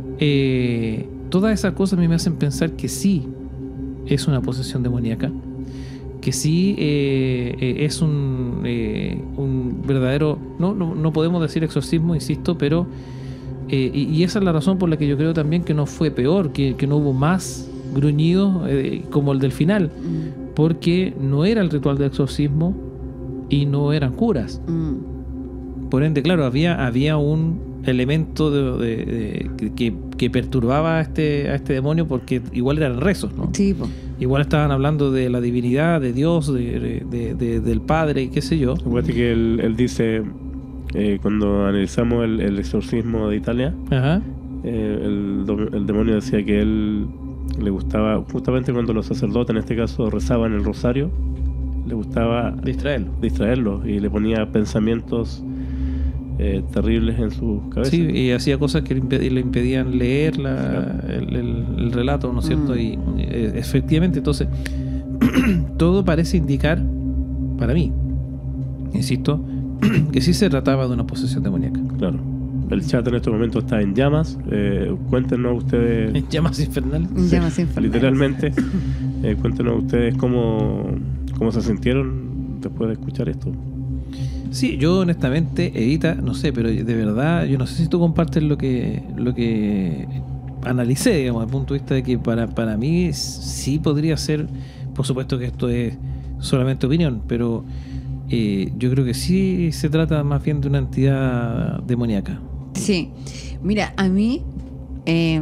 eh, todas esas cosas a mí me hacen pensar que sí es una posesión demoníaca, que sí eh, eh, es un, eh, un verdadero, no, no, no podemos decir exorcismo, insisto, pero eh, y, y esa es la razón por la que yo creo también que no fue peor, que, que no hubo más gruñidos eh, como el del final, Mm. porque no era el ritual de exorcismo y no eran curas. Mm. Por ende, claro, había, había un elemento de, de- de- que, que perturbaba a este, a este demonio, porque igual eran rezos, ¿no? Sí, po. Igual estaban hablando de la divinidad, de Dios, de, de- de- del Padre, qué sé yo. Acuérdate que él, él dice, eh, cuando analizamos el, el exorcismo de Italia, Ajá. eh, el, dom- el demonio decía que él le gustaba, justamente cuando los sacerdotes en este caso rezaban el rosario, le gustaba Distraerlo. distraerlos y le ponía pensamientos eh, terribles en su cabeza. Sí, y hacía cosas que le, imped- le impedían leer la- el, el- el relato, ¿no es cierto? Mm. Y eh, efectivamente, entonces, todo parece indicar, para mí, insisto, que sí se trataba de una posesión demoníaca. Claro. El chat en este momento está en llamas. Eh, cuéntenos ustedes, En llamas infernales. Llamas infernales. literalmente, eh, cuéntenos ustedes cómo, cómo se sintieron después de escuchar esto. Sí, yo honestamente, Edita, no sé, pero de verdad, yo no sé si tú compartes lo que lo que analicé, digamos, desde el punto de vista de que para, para mí sí podría ser, por supuesto que esto es solamente opinión, pero eh, yo creo que sí se trata más bien de una entidad demoníaca. Sí, mira, a mí eh,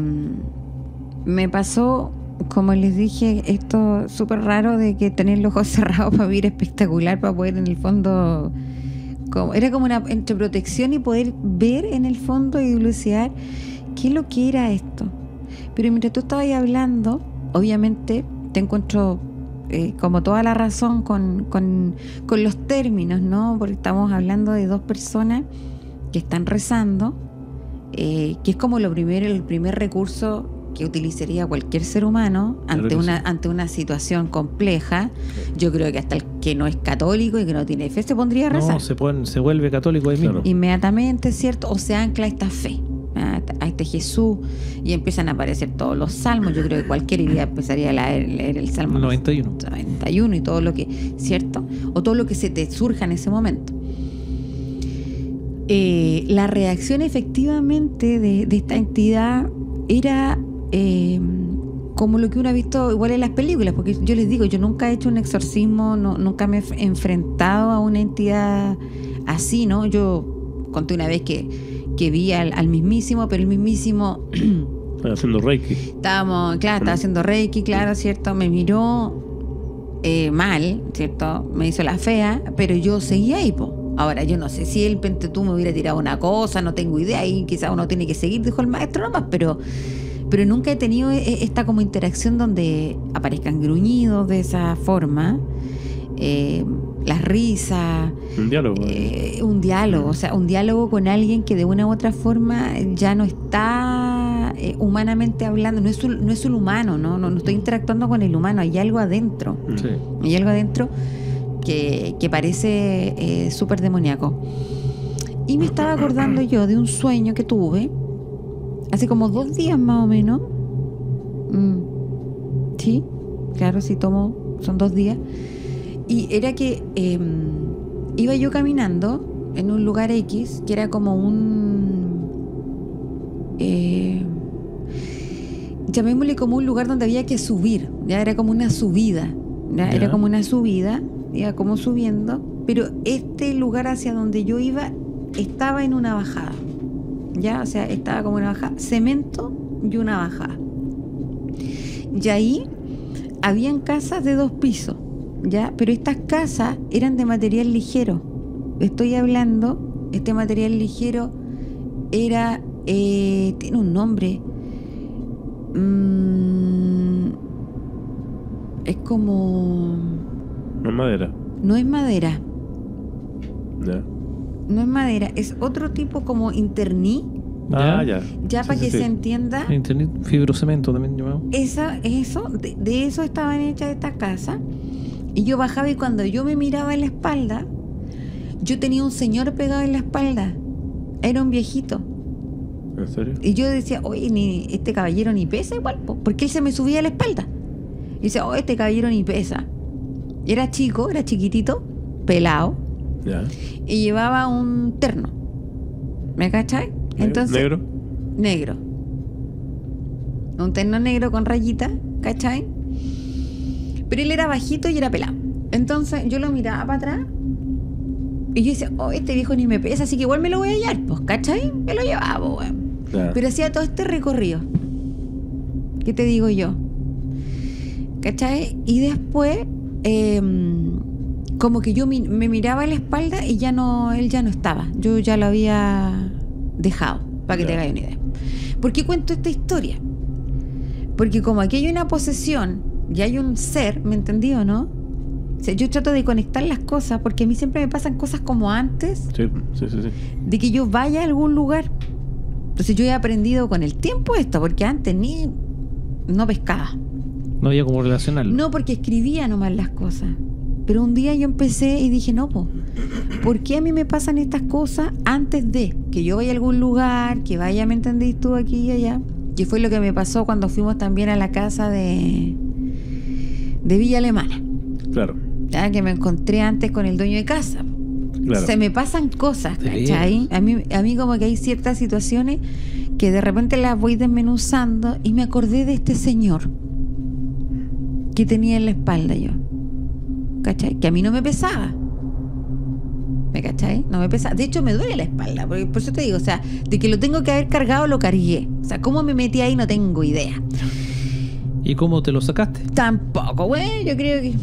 me pasó, como les dije, esto súper raro de que tener los ojos cerrados para vivir espectacular, para poder en el fondo, como, era como una entre protección y poder ver en el fondo y dilucidar qué es lo que era esto. Pero mientras tú estabas ahí hablando, obviamente te encuentro eh, como toda la razón con, con, con los términos, ¿no? Porque estamos hablando de dos personas que están rezando, eh, que es como lo primero, el primer recurso que utilizaría cualquier ser humano Claro ante que una sí. ante una situación compleja. Yo creo que hasta el que no es católico y que no tiene fe se pondría a rezar No, se, pone, se vuelve católico ahí mismo. Claro. inmediatamente, ¿cierto? O se ancla a esta fe, a a este Jesús, y empiezan a aparecer todos los salmos. Yo creo que cualquier día empezaría a leer, leer el Salmo noventa y uno. noventa y uno y todo lo que, ¿cierto? O todo lo que se te surja en ese momento. Eh, la reacción efectivamente de, de esta entidad era eh, como lo que uno ha visto igual en las películas, porque yo les digo, yo nunca he hecho un exorcismo, no, nunca me he enfrentado a una entidad así, ¿no? Yo conté una vez que, que vi al, al mismísimo, pero el mismísimo Estaba haciendo Reiki. estábamos, claro, estaba haciendo Reiki, claro, ¿cierto? Me miró eh, mal, ¿cierto? Me hizo la fea, pero yo seguía ahí, po. Ahora, yo no sé si el Pentetú me hubiera tirado una cosa, no tengo idea, y quizás uno tiene que seguir, dijo el maestro nomás, pero, pero nunca he tenido e- esta como interacción donde aparezcan gruñidos de esa forma. eh, las risas, Un diálogo. eh, un diálogo, o sea, un diálogo con alguien que de una u otra forma ya no está eh, humanamente hablando, no es un, no es un humano, ¿no? No, no estoy interactuando con el humano, hay algo adentro, Sí. hay algo adentro que, que parece eh, súper demoníaco. Y me estaba acordando yo de un sueño que tuve hace como dos días más o menos. Mm. Sí, claro, si tomo, son dos días. Y era que eh, iba yo caminando en un lugar X, que era como un... Eh, llamémosle como un lugar donde había que subir, ya era como una subida, ¿ya? Ya. Era como una subida, iba como subiendo, pero este lugar hacia donde yo iba estaba en una bajada, ya, o sea, estaba como una bajada, cemento y una bajada. Y ahí habían casas de dos pisos, ya, pero estas casas eran de material ligero. Estoy hablando, este material ligero era, eh, tiene un nombre, mm, es como, No es madera. no es madera, Ya. no es madera, es otro tipo como interní, Ah, ya. ya Sí, para sí, que sí. se entienda. Internet, fibrocemento también llamado. Esa, eso, de, de eso estaban hechas estas casas. Y yo bajaba y cuando yo me miraba en la espalda, yo tenía un señor pegado en la espalda. Era un viejito. ¿En serio? Y yo decía, oye, ni, este caballero ni pesa igual, po, porque él se me subía a la espalda. Y decía, oh, este caballero ni pesa. Y era chico, era chiquitito, pelado, Ya. y llevaba un terno. ¿Me cachai? Ne- Entonces, ¿Negro? negro. Un terno negro con rayitas, ¿cachai? Pero él era bajito y era pelado. Entonces yo lo miraba para atrás y yo decía, oh, este viejo ni me pesa, así que igual me lo voy a hallar, pues, ¿cachai? Me lo llevaba, po, weón. Ya. Pero hacía todo este recorrido. ¿Qué te digo yo? ¿Cachai? Y después, eh, como que yo mi- me miraba a la espalda y ya no, él ya no estaba. Yo ya lo había dejado, para que Ya. te hagas una idea. ¿Por qué cuento esta historia? Porque como aquí hay una posesión y hay un ser, ¿me entendí o no? O sea, yo trato de conectar las cosas porque a mí siempre me pasan cosas como antes Sí, sí, sí, sí. de que yo vaya a algún lugar. Entonces yo he aprendido con el tiempo esto, porque antes ni no pescaba. No había como relacionarlo. No, porque escribía nomás las cosas. Pero un día yo empecé y dije, no, po, ¿por qué a mí me pasan estas cosas antes de que yo vaya a algún lugar, que vaya, ¿me entendís tú, aquí y allá? Que fue lo que me pasó cuando fuimos también a la casa de, de Villa Alemana, Claro, ¿ya? Que me encontré antes con el dueño de casa. claro. Se me pasan cosas, ¿De ¿cachai? A mí, a mí como que hay ciertas situaciones que de repente las voy desmenuzando y me acordé de este señor que tenía en la espalda yo, ¿cachai? Que a mí no me pesaba. ¿Me cachai? No me pesaba. De hecho, me duele la espalda, porque por eso te digo, o sea, de que lo tengo que haber cargado, lo cargué. O sea, cómo me metí ahí no tengo idea. ¿Y cómo te lo sacaste? Tampoco, güey, yo creo que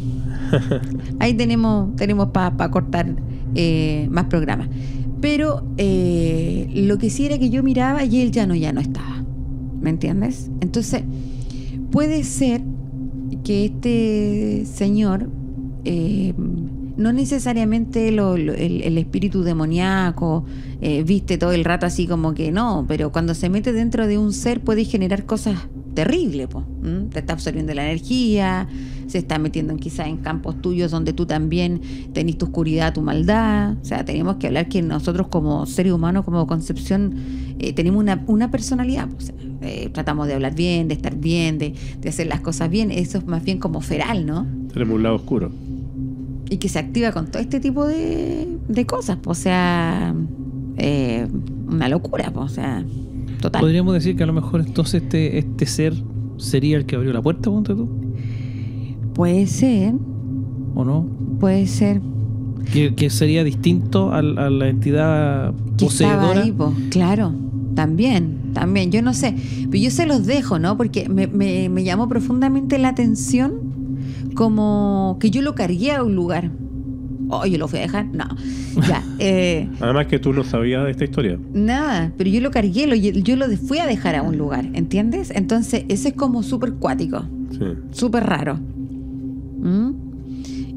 ahí tenemos tenemos para pa cortar eh, más programas. Pero eh, lo que sí era que yo miraba y él ya no, ya no estaba. ¿Me entiendes? Entonces, puede ser que este señor, eh, no necesariamente lo- lo- el, el espíritu demoníaco, eh, viste todo el rato así como que no, pero cuando se mete dentro de un ser puede generar cosas terribles, po. ¿Mm? Te está absorbiendo la energía, se está metiendo en, quizás en campos tuyos donde tú también tenés tu oscuridad, tu maldad. O sea, tenemos que hablar que nosotros como seres humanos, como concepción, eh, tenemos una, una personalidad, po. O sea, eh, tratamos de hablar bien, de estar bien, de, de hacer las cosas bien. Eso es más bien como feral, ¿no? Tenemos un lado oscuro. Y que se activa con todo este tipo de, de cosas, po. O sea, eh, una locura, po. O sea, total. Podríamos decir que a lo mejor entonces este, este ser sería el que abrió la puerta, ponte tú, Puede ser, ¿o no? puede ser Que, que sería distinto al- a, la entidad que estaba poseedora. ahí, po. Claro, también, también, yo no sé, pero yo se los dejo, ¿no? Porque me, me, me llamó profundamente la atención como que yo lo cargué a un lugar. Oh, yo lo fui a dejar, no, ya, eh, Además que tú no sabías de esta historia. nada, pero yo lo cargué, lo, yo lo fui a dejar a un lugar, ¿entiendes? Entonces, eso es como súper cuático, Sí. súper raro. ¿Mm?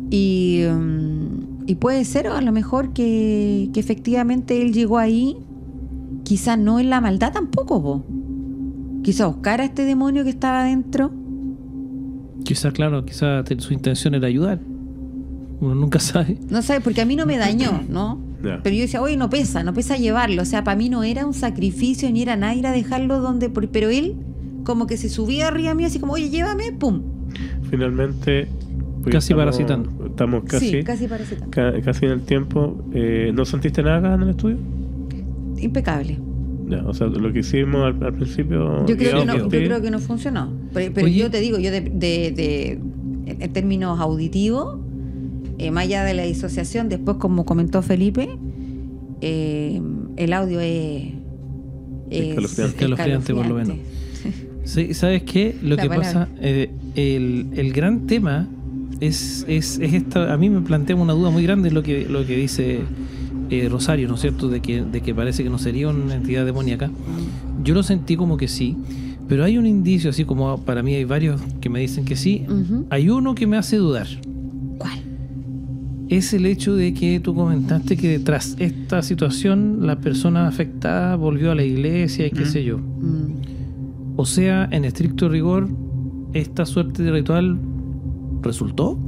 Y, um, y puede ser a lo mejor que, que efectivamente él llegó ahí, quizás no en la maldad tampoco, po. Quizás buscar a este demonio que estaba adentro. Quizá, claro, quizá te- su intención era ayudar. Uno nunca sabe. No sé, porque a mí no me dañó, ¿no? Ya. Pero yo decía, oye, no pesa, no pesa llevarlo. O sea, para mí no era un sacrificio ni era nada ir a dejarlo donde... por- Pero él como que se subía arriba mío así como, oye, llévame, pum. Finalmente, porque Casi estamos- parasitando. Estamos casi, Sí, casi parece tanto. ca- casi en el tiempo. Eh, ¿No sentiste nada acá en el estudio? Impecable. Ya, o sea, lo que hicimos al, al principio. Yo creo, guiado que no, por yo ti, creo que no funcionó. Pero, pero Oye. yo te digo, yo de, de, de- en términos auditivos, eh, más allá de la disociación, después como comentó Felipe, eh, el audio es, es Escalofriante. Escalofriante, por lo menos. Sí, ¿sabes qué? Lo La que palabra. pasa, eh, el, el gran tema es, es, es esta. A mí me plantea una duda muy grande lo que, lo que dice eh, Rosario, ¿no es cierto? De que, de que parece que no sería una entidad demoníaca. Yo lo sentí como que sí, pero hay un indicio, así como para mí hay varios que me dicen que sí. Ujú. Hay uno que me hace dudar. ¿Cuál? Es el hecho de que tú comentaste que tras esta situación la persona afectada volvió a la iglesia y qué Mm. sé yo. Mm. O sea, en estricto rigor, ¿esta suerte de ritual resultó?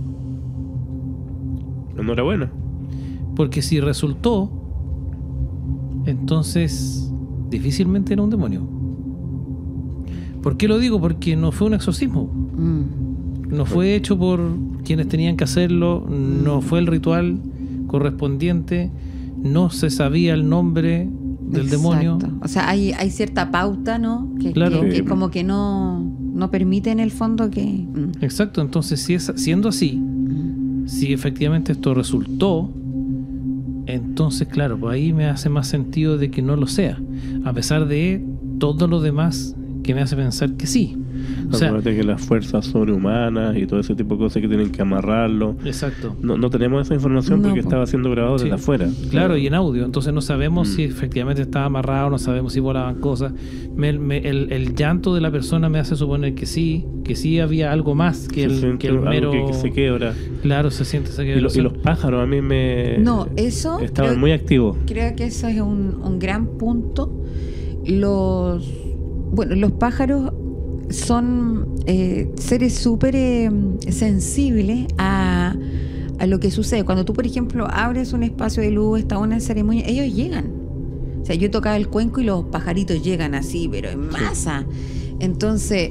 Enhorabuena. Porque si resultó, entonces difícilmente era un demonio. ¿Por qué lo digo? Porque no fue un exorcismo. Mm. No fue hecho por quienes tenían que hacerlo, no fue el ritual correspondiente, no se sabía el nombre del Exacto. demonio. O sea, hay, hay cierta pauta, ¿no? Que, Claro. que, que Sí. como que no, no permite en el fondo que... mm. Exacto, entonces si es, siendo así, Mm. si efectivamente esto resultó, entonces claro, pues ahí me hace más sentido de que no lo sea, a pesar de todo lo demás que me hace pensar que sí. O sea, Acuérdate que las fuerzas sobrehumanas y todo ese tipo de cosas que tienen que amarrarlo. exacto. No, no tenemos esa información No, porque po. estaba siendo grabado Sí. desde afuera. Claro, y en audio, entonces no sabemos Mm. si efectivamente estaba amarrado, no sabemos si volaban cosas. Me- me- el, el llanto de la persona me hace suponer que sí, que sí había algo más que Se el, siente que el algo mero... que, que se quebra. Claro, se siente ese Y, lo- y los pájaros a mí me... No, eso Estaban creo- muy activos. Creo que eso es un, un gran punto. Los, bueno, los pájaros son eh, seres súper eh, sensibles a, a lo que sucede. Cuando tú, por ejemplo, abres un espacio de luz, está una ceremonia, ellos llegan. O sea, yo tocaba el cuenco y los pajaritos llegan así, pero en masa. Entonces,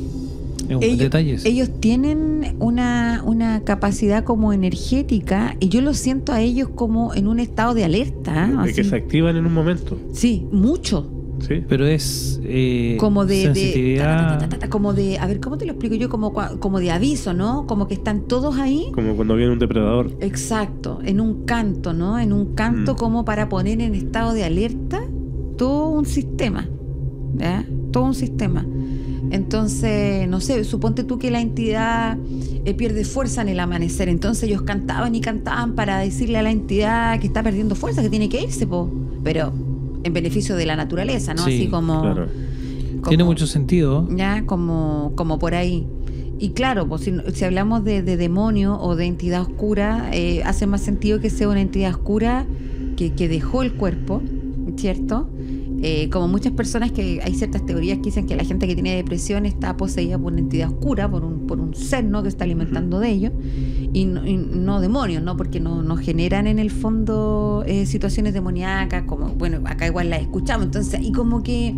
Es un ellos, detalle ese. ellos tienen una, una capacidad como energética y yo los siento a ellos como en un estado de alerta. ¿eh? De que Así. se activan en un momento. Sí, mucho. ¿Sí? Pero es eh, Como de, de sensitividad. ta, ta, ta, ta, ta, como de, a ver, ¿cómo te lo explico yo? Como, cua- como de aviso, ¿no? Como que están todos ahí. Como cuando viene un depredador. Exacto, en un canto, ¿no? En un canto Mm. como para poner en estado de alerta todo un sistema, ¿ya? Todo un sistema. Entonces, no sé, suponte tú que la entidad eh, pierde fuerza en el amanecer, entonces ellos cantaban y cantaban para decirle a la entidad que está perdiendo fuerza, que tiene que irse, po. Pero en beneficio de la naturaleza, ¿no? Sí, Así como... Claro. como- Tiene mucho sentido. ya como, como por ahí. Y claro, pues si, si hablamos de, de demonio o de entidad oscura, eh, hace más sentido que sea una entidad oscura que, que dejó el cuerpo, ¿cierto? Eh, como muchas personas que hay ciertas teorías que dicen que la gente que tiene depresión está poseída por una entidad oscura, por un, por un ser, ¿no? Que está alimentando de ellos, y no, y no demonios, ¿no? Porque no, no generan en el fondo eh, situaciones demoníacas, como, bueno, acá igual las escuchamos, entonces ahí como que,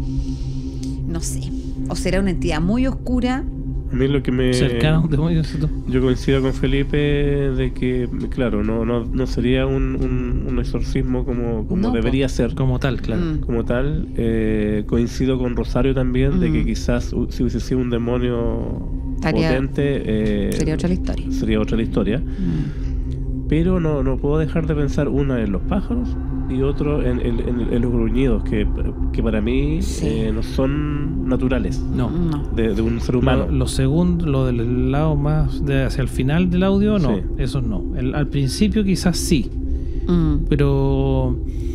no sé, o será una entidad muy oscura. A mí lo que me... Cercano a un demonio, ¿cierto? Yo coincido con Felipe de que, claro, no, no, no sería un, un, un exorcismo como, como No, debería ser. Como tal, claro. Mm. Como tal, eh, coincido con Rosario también de que Mm. quizás u- si hubiese sido un demonio Estaría- potente eh, Sería otra la historia. sería otra la historia. Pero no, no puedo dejar de pensar una en los pájaros y otro en, en- en- en los gruñidos que, que para mí Sí. eh, no son naturales No. No. de, de un ser humano. Lo, lo segundo, lo del lado más de hacia el final del audio, no, Sí. eso no. El- al principio quizás sí, Mm. pero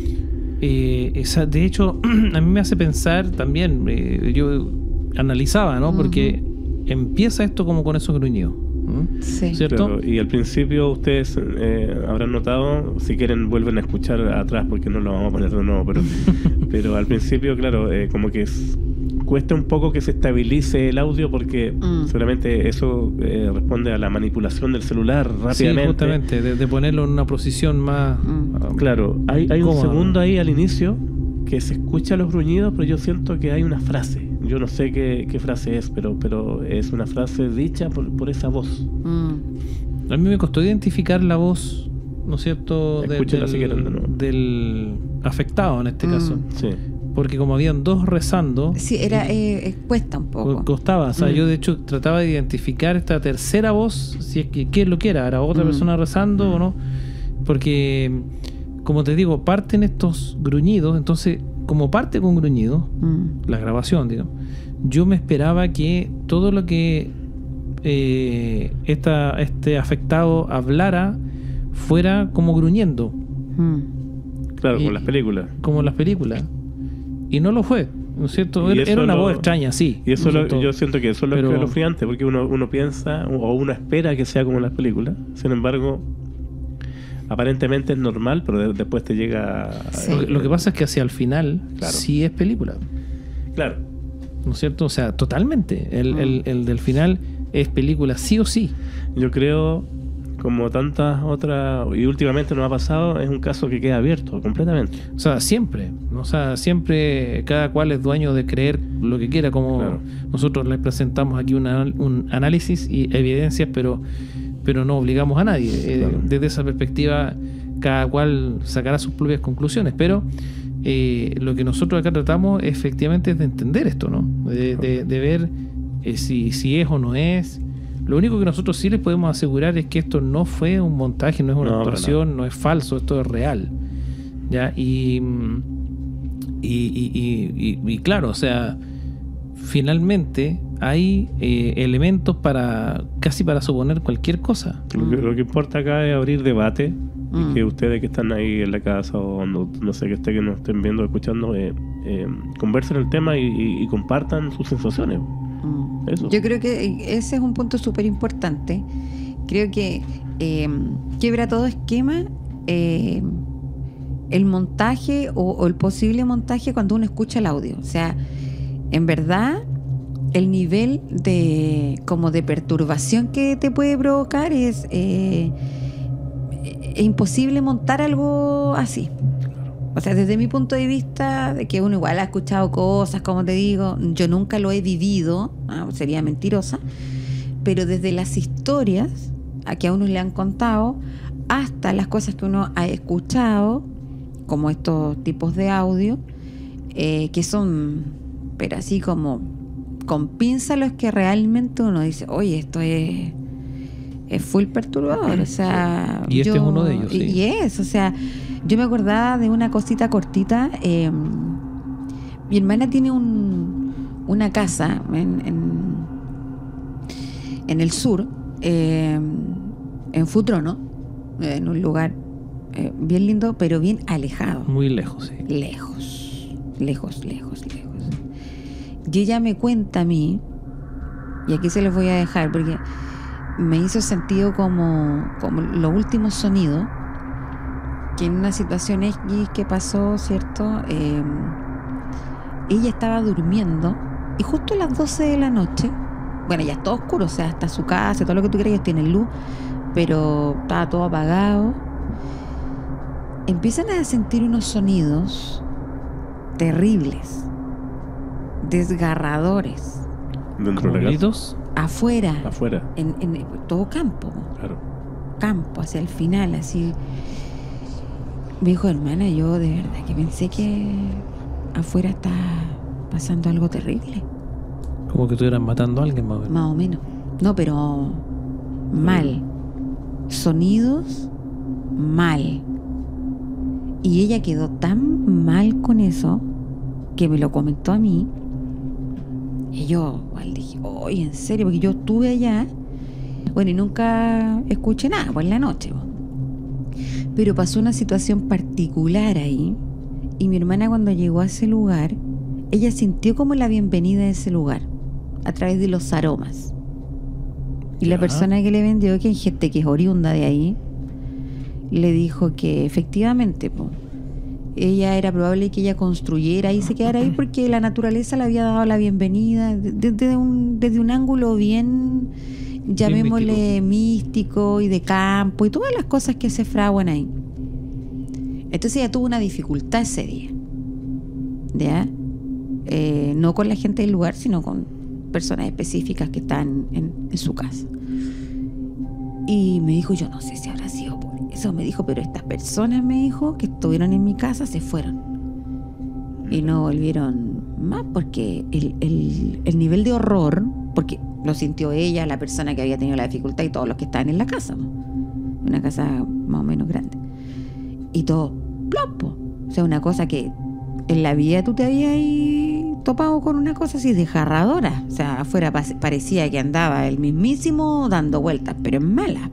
eh, esa, de hecho a mí me hace pensar también, eh, yo analizaba, ¿no? Porque empieza esto como con esos gruñidos, ¿Mm? Sí. ¿Cierto? Claro, y al principio ustedes eh, habrán notado, si quieren vuelven a escuchar atrás porque no lo vamos a poner de nuevo, pero, pero al principio, claro, eh, como que es, cuesta un poco que se estabilice el audio porque Mm. solamente eso eh, responde a la manipulación del celular rápidamente. Sí, justamente, de, de ponerlo en una posición más... Mm. ah, Claro, hay, hay un cómoda. segundo ahí al inicio que se escucha los gruñidos, pero yo siento que hay una frase. Yo no sé qué, qué frase es, pero, pero es una frase dicha por, por esa voz. Mm. A mí me costó identificar la voz, ¿no es cierto?, de- Escúchela si quieren de del, nuevo. del afectado en este Mm. caso. Sí. Porque como habían dos rezando, Sí, era, eh, eh, cuesta un co- poco. costaba. O sea, Mm. yo de hecho trataba de identificar esta tercera voz, si es que quién lo quiera, era otra Mm. persona rezando o no. Porque, como te digo, parten estos gruñidos, entonces, como parte con gruñidos, Mm. la grabación, digamos, yo me esperaba que todo lo que eh, esta, este afectado hablara fuera como gruñendo, Mm. Claro, Y- con las películas. como en las películas. Y no lo fue, ¿no es cierto? Y Era, eso era una lo- voz extraña, sí. Y eso ¿no es lo- cierto? yo siento que eso es lo Pero- escalofriante, porque uno, uno piensa o uno espera que sea como en las películas. Sin embargo, aparentemente es normal, pero de- después te llega... Sí. Lo, que- lo que pasa es que hacia el final Claro. sí es película, Claro. ¿no es cierto? O sea, totalmente. El, Mm. el- el del final es película sí o sí. Yo creo, como tantas otras, y últimamente nos ha pasado, es un caso que queda abierto completamente. O sea, siempre. ¿no? O sea, siempre cada cual es dueño de creer lo que quiera, como Claro. nosotros les presentamos aquí una- un análisis y evidencias, pero, pero no obligamos a nadie. Eh, Claro. desde esa perspectiva, cada cual sacará sus propias conclusiones, pero eh, lo que nosotros acá tratamos efectivamente es de entender esto, ¿no? De, de- de ver eh, si, si es o no es. Lo único que nosotros sí les podemos asegurar es que esto no fue un montaje, no es una No, para actuación, no es falso, esto es real. ¿Ya? Y, mm, y, y- y- y- y claro, o sea, finalmente hay eh, elementos para casi para suponer cualquier cosa. Lo que, lo que importa acá es abrir debate y Mm. que ustedes que están ahí en la casa o no, no sé, que esté que nos estén viendo, escuchando, eh, eh, conversen el tema y, y- y compartan sus sensaciones. Mm. Eso. Yo creo que ese es un punto súper importante. Creo que eh, quiebra todo esquema eh, el montaje o, o el posible montaje cuando uno escucha el audio. O sea, en verdad, el nivel de como de perturbación que te puede provocar es, eh, es imposible montar algo así. O sea, desde mi punto de vista, de que uno igual ha escuchado cosas, como te digo, yo nunca lo he vivido, ¿no? Sería mentirosa, pero desde las historias a que a uno le han contado, hasta las cosas que uno ha escuchado, como estos tipos de audio, eh, que son, pero así como con pinza, los que realmente uno dice, oye, esto es, es full perturbador. O sea, Y este yo- es uno de ellos, y- sí. Y es, o sea, yo me acordaba de una cosita cortita. eh, mi hermana tiene un, una casa en, en, en el sur, eh, en Futrono, en un lugar eh, bien lindo, pero bien alejado. Muy lejos, sí. Lejos, lejos, lejos, lejos. Y ella me cuenta a mí, y aquí se los voy a dejar porque me hizo sentido como, como los últimos sonidos, que en una situación X que pasó, ¿cierto? Eh, ella estaba durmiendo y justo a las doce de la noche, bueno, ya está oscuro, o sea, hasta su casa, todo lo que tú quieras, ellos tienen luz, pero estaba todo apagado. Empiezan a sentir unos sonidos terribles, desgarradores, Dentro Como de la casa. gritos. afuera, Afuera, en, en todo campo, claro. campo, hacia el final, así. Me dijo, hermana, yo de verdad que pensé que afuera está pasando algo terrible, Como que estuvieran matando a alguien más o menos. más o menos. No, pero mal. Sonidos mal. Y ella quedó tan mal con eso que me lo comentó a mí. Y yo igual dije, oye, en serio, porque yo estuve allá. Bueno, y nunca escuché nada, pues en la noche. po. Pero pasó una situación particular ahí. Y mi hermana, cuando llegó a ese lugar, ella sintió como la bienvenida a ese lugar, a través de los aromas. Y la Ya. persona que le vendió, que hay gente que es oriunda de ahí, le dijo que efectivamente, po, ella era probable que ella construyera y se quedara ahí porque la naturaleza le había dado la bienvenida desde de un, desde un ángulo bien, llamémosle místico y de campo y todas las cosas que se fraguan ahí. Entonces ella tuvo una dificultad ese día, ¿ya? Eh, no con la gente del lugar, sino con personas específicas que están en, en su casa. Y me dijo, yo no sé si habrá sido por eso, me dijo, pero estas personas, me dijo, que estuvieron en mi casa se fueron y no volvieron más porque el, el, el nivel de horror, porque lo sintió ella, la persona que había tenido la dificultad y todos los que estaban en la casa, ¿no? Una casa más o menos grande, y todo plop, po. O sea, una cosa que en la vida tú te habías ahí topado con una cosa así desgarradora. O sea, afuera pa- parecía que andaba el mismísimo dando vueltas, pero en mala.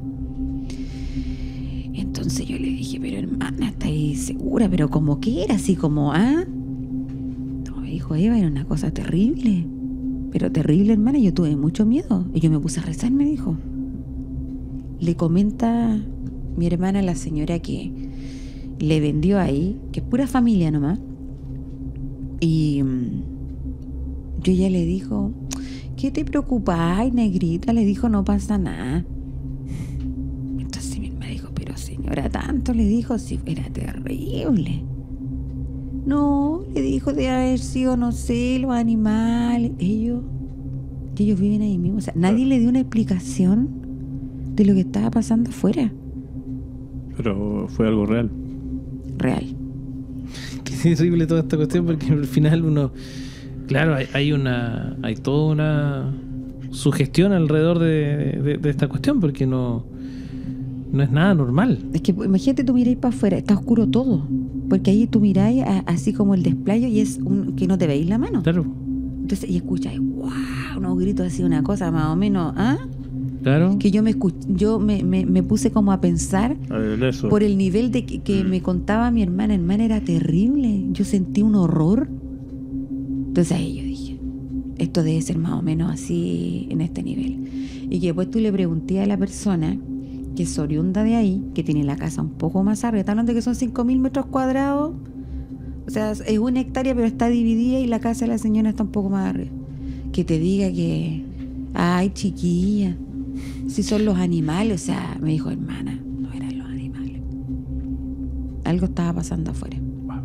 Entonces yo le dije, pero hermana, ¿estáis segura? Pero como que era así como, ¿ah? No, me dijo Eva, era una cosa terrible. Pero terrible, hermana, yo tuve mucho miedo. Y yo me puse a rezar, me dijo. Le comenta mi hermana a la señora que le vendió ahí, que es pura familia nomás. Y mm, yo ya le dijo, ¿qué te preocupa? Ay, negrita, le dijo, no pasa nada. Entonces mi hermana dijo, pero señora, tanto, le dijo, si era terrible. No, le dijo, de haber sido, no sé, los animales. Ellos, ellos viven ahí mismo. O sea, nadie le dio una explicación de lo que estaba pasando afuera. Pero fue algo real. Real. Qué terrible toda esta cuestión, porque al final uno, claro, hay, hay una, hay toda una sugestión alrededor de, de, de esta cuestión, porque no, no es nada normal. Es que imagínate, tú miráis para afuera, está oscuro todo. Porque ahí tú miráis a- así como el desplayo y es un, que no te veis la mano. Claro, Entonces, y escucháis, wow, unos gritos así, una cosa más o menos, ¿ah? claro. Que yo me escuch- yo me, me, me puse como a pensar En eso. por el nivel de que, que me contaba mi hermana. Hermana, era terrible. Yo sentí un horror. Entonces ahí yo dije, esto debe ser más o menos así en este nivel. Y que después tú le pregunté a la persona que es oriunda de ahí, que tiene la casa un poco más arriba, está hablando de que son cinco mil metros cuadrados, o sea, es una hectárea pero está dividida y la casa de la señora está un poco más arriba. Que te diga que, ay, chiquilla, si son los animales, o sea, me dijo, hermana, no eran los animales. Algo estaba pasando afuera.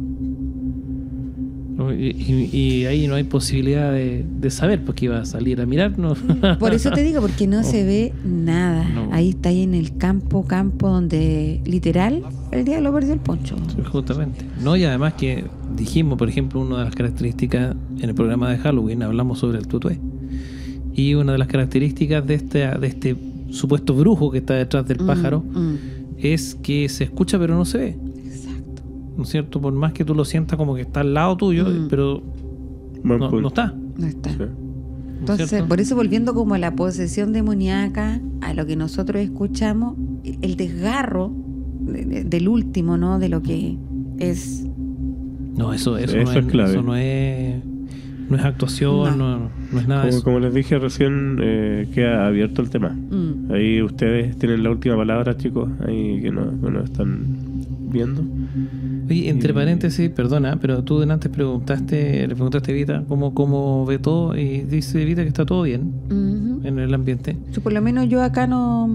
No, Y, y- y ahí no hay posibilidad de, de saber, porque iba a salir a mirar, ¿no? Por eso te digo, porque no se ve nada. No. Ahí está ahí en el campo, campo donde literal el diablo perdió el poncho. Sí, justamente. No, y además que dijimos, por ejemplo, una de las características en el programa de Halloween, hablamos sobre el tutué. Y una de las características de este, de este supuesto brujo que está detrás del Mm, pájaro mm. es que se escucha pero no se ve. Exacto. ¿No es cierto? Por más que tú lo sientas como que está al lado tuyo, Mm. pero Buen no, punto. no está. No está. Sí. ¿no es Entonces, cierto? por eso volviendo como a la posesión demoníaca, a lo que nosotros escuchamos, el desgarro de- de- del último, ¿no? De lo que es. No, eso, eso, Eso no, es es, clave. eso no es no es actuación, No. no, no es nada de Como, eso. como les dije recién, eh, queda abierto el tema. Mm. Ahí ustedes tienen la última palabra, chicos, ahí que nos no, están viendo. Oye, entre Y- paréntesis, perdona, pero tú antes preguntaste, le preguntaste a Vita cómo, cómo ve todo y dice Vita que está todo bien Ujú. en el ambiente. Sí, por lo menos yo acá no.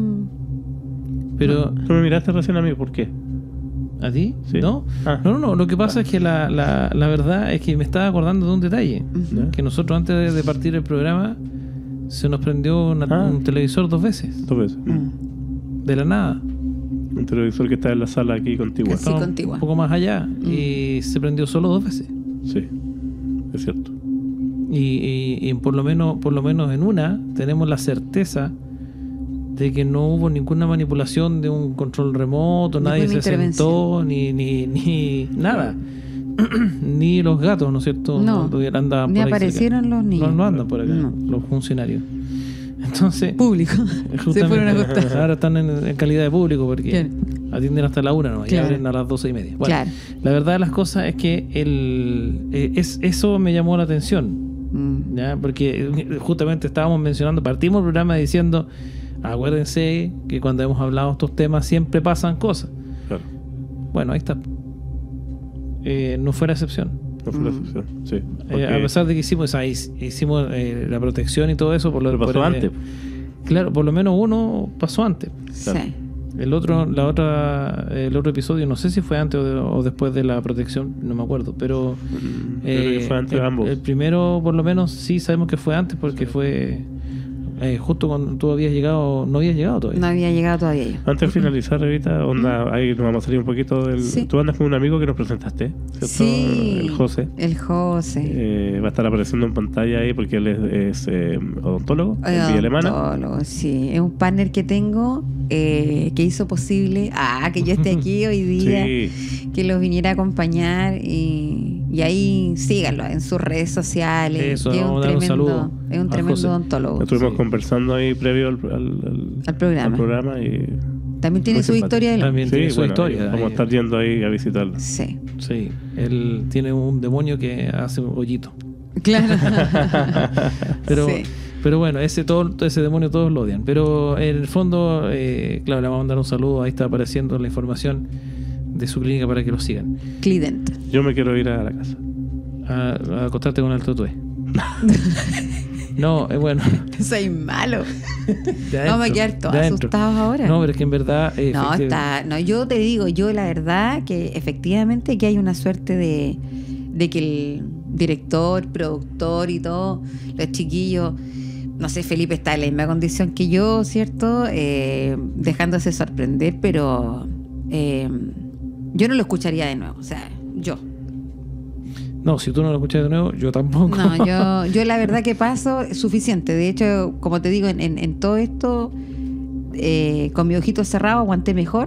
Pero, Tú me miraste recién a mí, ¿por qué? ¿a ti? Sí. ¿No? Ah. No, no, no. Lo que pasa es que la, la, la verdad es que me estaba acordando de un detalle. Ujú. ¿Ya? Que nosotros antes de, de partir el programa se nos prendió una- Ah. un televisor dos veces. Dos veces. Mm. De la nada. Un televisor que está en la sala aquí contigua. Sí, Estaba contigua. un poco más allá. Mm. Y se prendió solo dos veces. Sí, es cierto. Y, y- y por lo menos por lo menos en una tenemos la certeza de que no hubo ninguna manipulación de un control remoto, Ninguna nadie se intervención. sentó, ni, ni, ni nada. Ni los gatos, ¿no es cierto? No, Andaban- andaban ni por ahí aparecieron cerca. los niños. No, no andan por acá, No. los funcionarios. Entonces, Público. Se fueron a acostar. ahora están en, en calidad de público porque Claro. atienden hasta la una, ¿no? Y Claro. abren a las doce y media. Bueno, Claro. la verdad de las cosas es que el, eh, es, eso me llamó la atención. Mm. ¿Ya? Porque eh, justamente estábamos mencionando, partimos el programa diciendo Acuérdense que cuando hemos hablado de estos temas siempre pasan cosas. Claro. Bueno, ahí está. Eh, no fue la excepción. No fue la excepción, sí. Eh, Porque- a pesar de que hicimos, o sea, hic- hicimos eh, la protección y todo eso, por lo Pero pasó por el- antes. Claro, por lo menos uno pasó antes. Claro. Sí. El otro, la otra, el otro episodio, no sé si fue antes o, de- o después de la protección, no me acuerdo, pero Mm, creo que eh, fue antes el, ambos. el primero, por lo menos, sí sabemos que fue antes porque fue eh, justo cuando tú habías llegado, no habías llegado todavía. No había llegado todavía yo. Antes de finalizar, Revita, onda, ahí nos vamos a salir un poquito del... Sí. Tú andas con un amigo que nos presentaste, ¿cierto? Sí. El José. El José. Eh, va a estar apareciendo en pantalla ahí porque él es, es, eh, odontólogo en Villa Alemana. Odontólogo, sí. Es un partner que tengo eh, que hizo posible ah, que yo esté aquí hoy día, Sí, que los viniera a acompañar y, y ahí síganlo en sus redes sociales. Eso, que es un vamos a dar un tremendo, saludo es un a tremendo José. odontólogo. estuvimos Sí. conversando ahí previo al, al, al- Al programa. al programa y También tiene muy su simpático. historia de él. También sí, tiene su bueno, historia. ahí vamos a ahí. estar yendo ahí a visitarlo. Sí. Sí, él tiene un demonio que hace un hoyito. Claro. Pero, Sí. pero bueno, ese todo ese demonio todos lo odian. Pero en el fondo, eh, claro, le vamos a mandar un saludo. Ahí está apareciendo la información de su clínica para que lo sigan. Clident. Yo me quiero ir a la casa. A, a acostarte con el tatué. No, eh, bueno. Soy malo. de Vamos a adentro, quedar todos de adentro. asustados ahora. No, pero es que en verdad. eh, No, efecti- está, no, yo te digo, yo la verdad que efectivamente que hay una suerte de, de que el director, productor y todo, los chiquillos, no sé, Felipe está en la misma condición que yo, ¿cierto? Eh, dejándose sorprender, pero eh, yo no lo escucharía de nuevo, o sea, yo. No, si tú no lo escuchas de nuevo, yo tampoco. No, yo, yo la verdad que paso es suficiente. De hecho, como te digo, en, en, en todo esto, eh, con mi ojito cerrado aguanté mejor,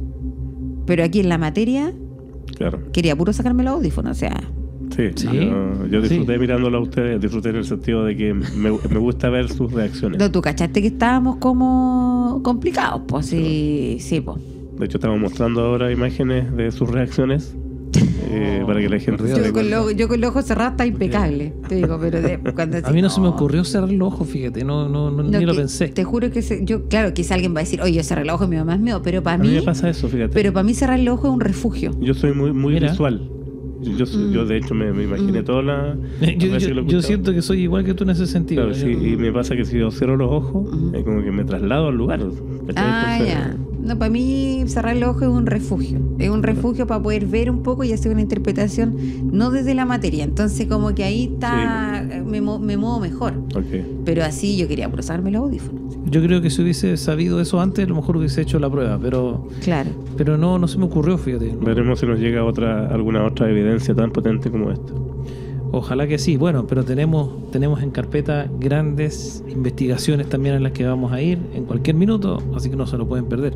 pero aquí en la materia Claro. quería puro sacarme los audífonos, o sea, Sí, Sí. Yo, yo disfruté Sí. mirándolo a ustedes, disfruté en el sentido de que me, me gusta ver sus reacciones. no, tú cachaste que estábamos como complicados, pues sí, sí, pues. De hecho, estamos mostrando ahora imágenes de sus reacciones eh, para que la gente se Yo dé con, cuenta. lo- yo con los ojos cerrados está impecable, te digo, pero de- cuando A mí no se me ocurrió cerrar los ojos, fíjate, no, no, no, No, ni lo que- pensé. Te juro que se- yo, claro, quizá alguien va a decir, oye, yo cerré los ojos y mi mamá es mío, pero para A mí mí, me pasa eso, fíjate. pero para mí cerrar los ojos es un refugio. Yo soy muy, muy Mira. visual. Yo, yo, soy- Mm. yo, de hecho, me, me imaginé Mm. toda la. Yo, las veces que yo- lo he yo escuchado. siento que soy igual que tú en ese sentido. Claro, sí, Yo- y me pasa que si yo cierro los ojos, Ujú. es como que me traslado al lugar. ¿cachai? Ah, Entonces, ya. No, para mí cerrar los ojos es un refugio. Es un refugio para poder ver un poco y hacer una interpretación, no desde la materia. Entonces, como que ahí está, me, mo- me muevo mejor. Ok. Pero así yo quería puro sacarme los audífonos. Yo creo que si hubiese sabido eso antes, a lo mejor hubiese hecho la prueba, pero Claro. pero no no se me ocurrió, fíjate. ¿no? Veremos si nos llega otra alguna otra evidencia tan potente como esta. Ojalá que sí. Bueno, pero tenemos tenemos en carpeta grandes investigaciones también en las que vamos a ir en cualquier minuto, así que no se lo pueden perder.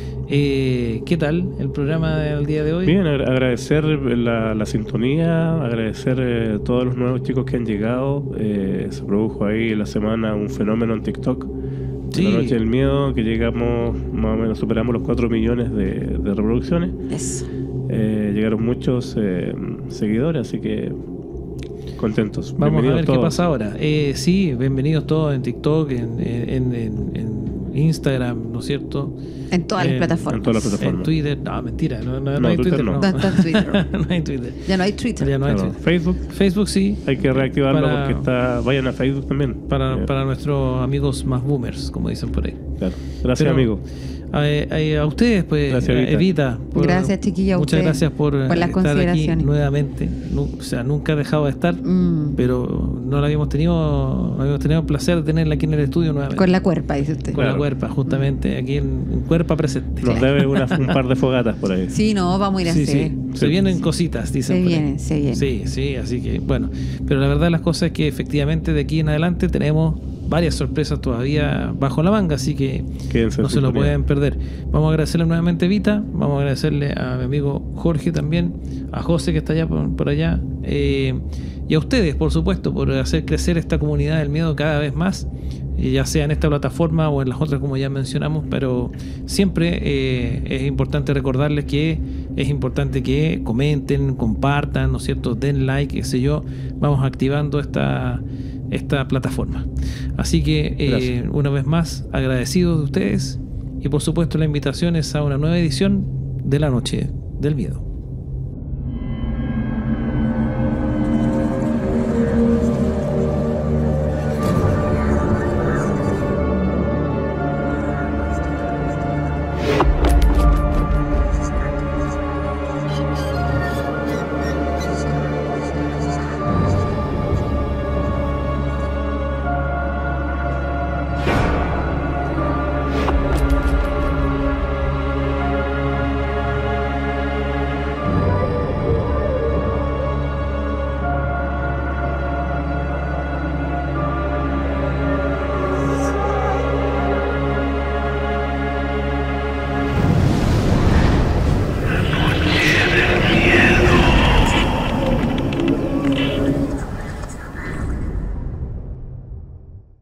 Eh, ¿Qué tal el programa del día de hoy? Bien, agra- agradecer la, la sintonía, agradecer eh, todos los nuevos chicos que han llegado. Eh, se produjo ahí la semana un fenómeno en TikTok. Sí. La noche del miedo, que llegamos, más o menos superamos los cuatro millones de, de reproducciones. Eso. Eh, llegaron muchos eh, seguidores, así que contentos. Vamos a Bienvenidos ver qué todos. pasa ahora. Eh, sí, bienvenidos todos en TikTok, en, en, en- en Instagram, ¿no es cierto? En todas Eh, las plataformas. en todas las En plataformas. Twitter. No, mentira, no, no, no No, hay Twitter Twitter. no. No, No está en Twitter. No hay Twitter. Ya no hay Twitter. Ya no hay Claro, Twitter. Facebook, Facebook sí, hay que reactivarlo Para- porque está. Vayan a Facebook también. para, Eh, para nuestros amigos más boomers, como dicen por ahí. claro. Gracias, Pero- amigo. A, a- a ustedes, pues, Gracias, a Evita. Evita. por- Gracias, chiquilla, a Muchas ustedes gracias por, por eh, las estar aquí consideraciones. nuevamente. Nu- o sea, nunca ha dejado de estar, Mm. pero no la habíamos tenido, no habíamos tenido el placer de tenerla aquí en el estudio nuevamente. Con la cuerpa, dice usted. Con la Claro. cuerpa, justamente, aquí en, en cuerpa presente. Nos debe una- un par de fogatas por ahí. Sí, no, vamos a ir a Sí, hacer. sí. Se vienen cositas, dicen. Se por ahí. vienen, se vienen. Sí, sí, así que bueno. Pero la verdad de las cosas es que efectivamente de aquí en adelante tenemos varias sorpresas todavía bajo la manga, así que Quédense en no se lo sintonía. pueden perder. Vamos a agradecerle nuevamente a Vita, vamos a agradecerle a mi amigo Jorge también, a José que está allá por, por allá, eh, y a ustedes, por supuesto, por hacer crecer esta comunidad del miedo cada vez más, y ya sea en esta plataforma o en las otras como ya mencionamos, pero siempre eh, es importante recordarles que es importante que comenten, compartan, ¿no es cierto? Den like, qué sé yo, vamos activando esta esta plataforma. Así que eh, una vez más agradecidos de ustedes y por supuesto la invitación es a una nueva edición de La Noche del Miedo.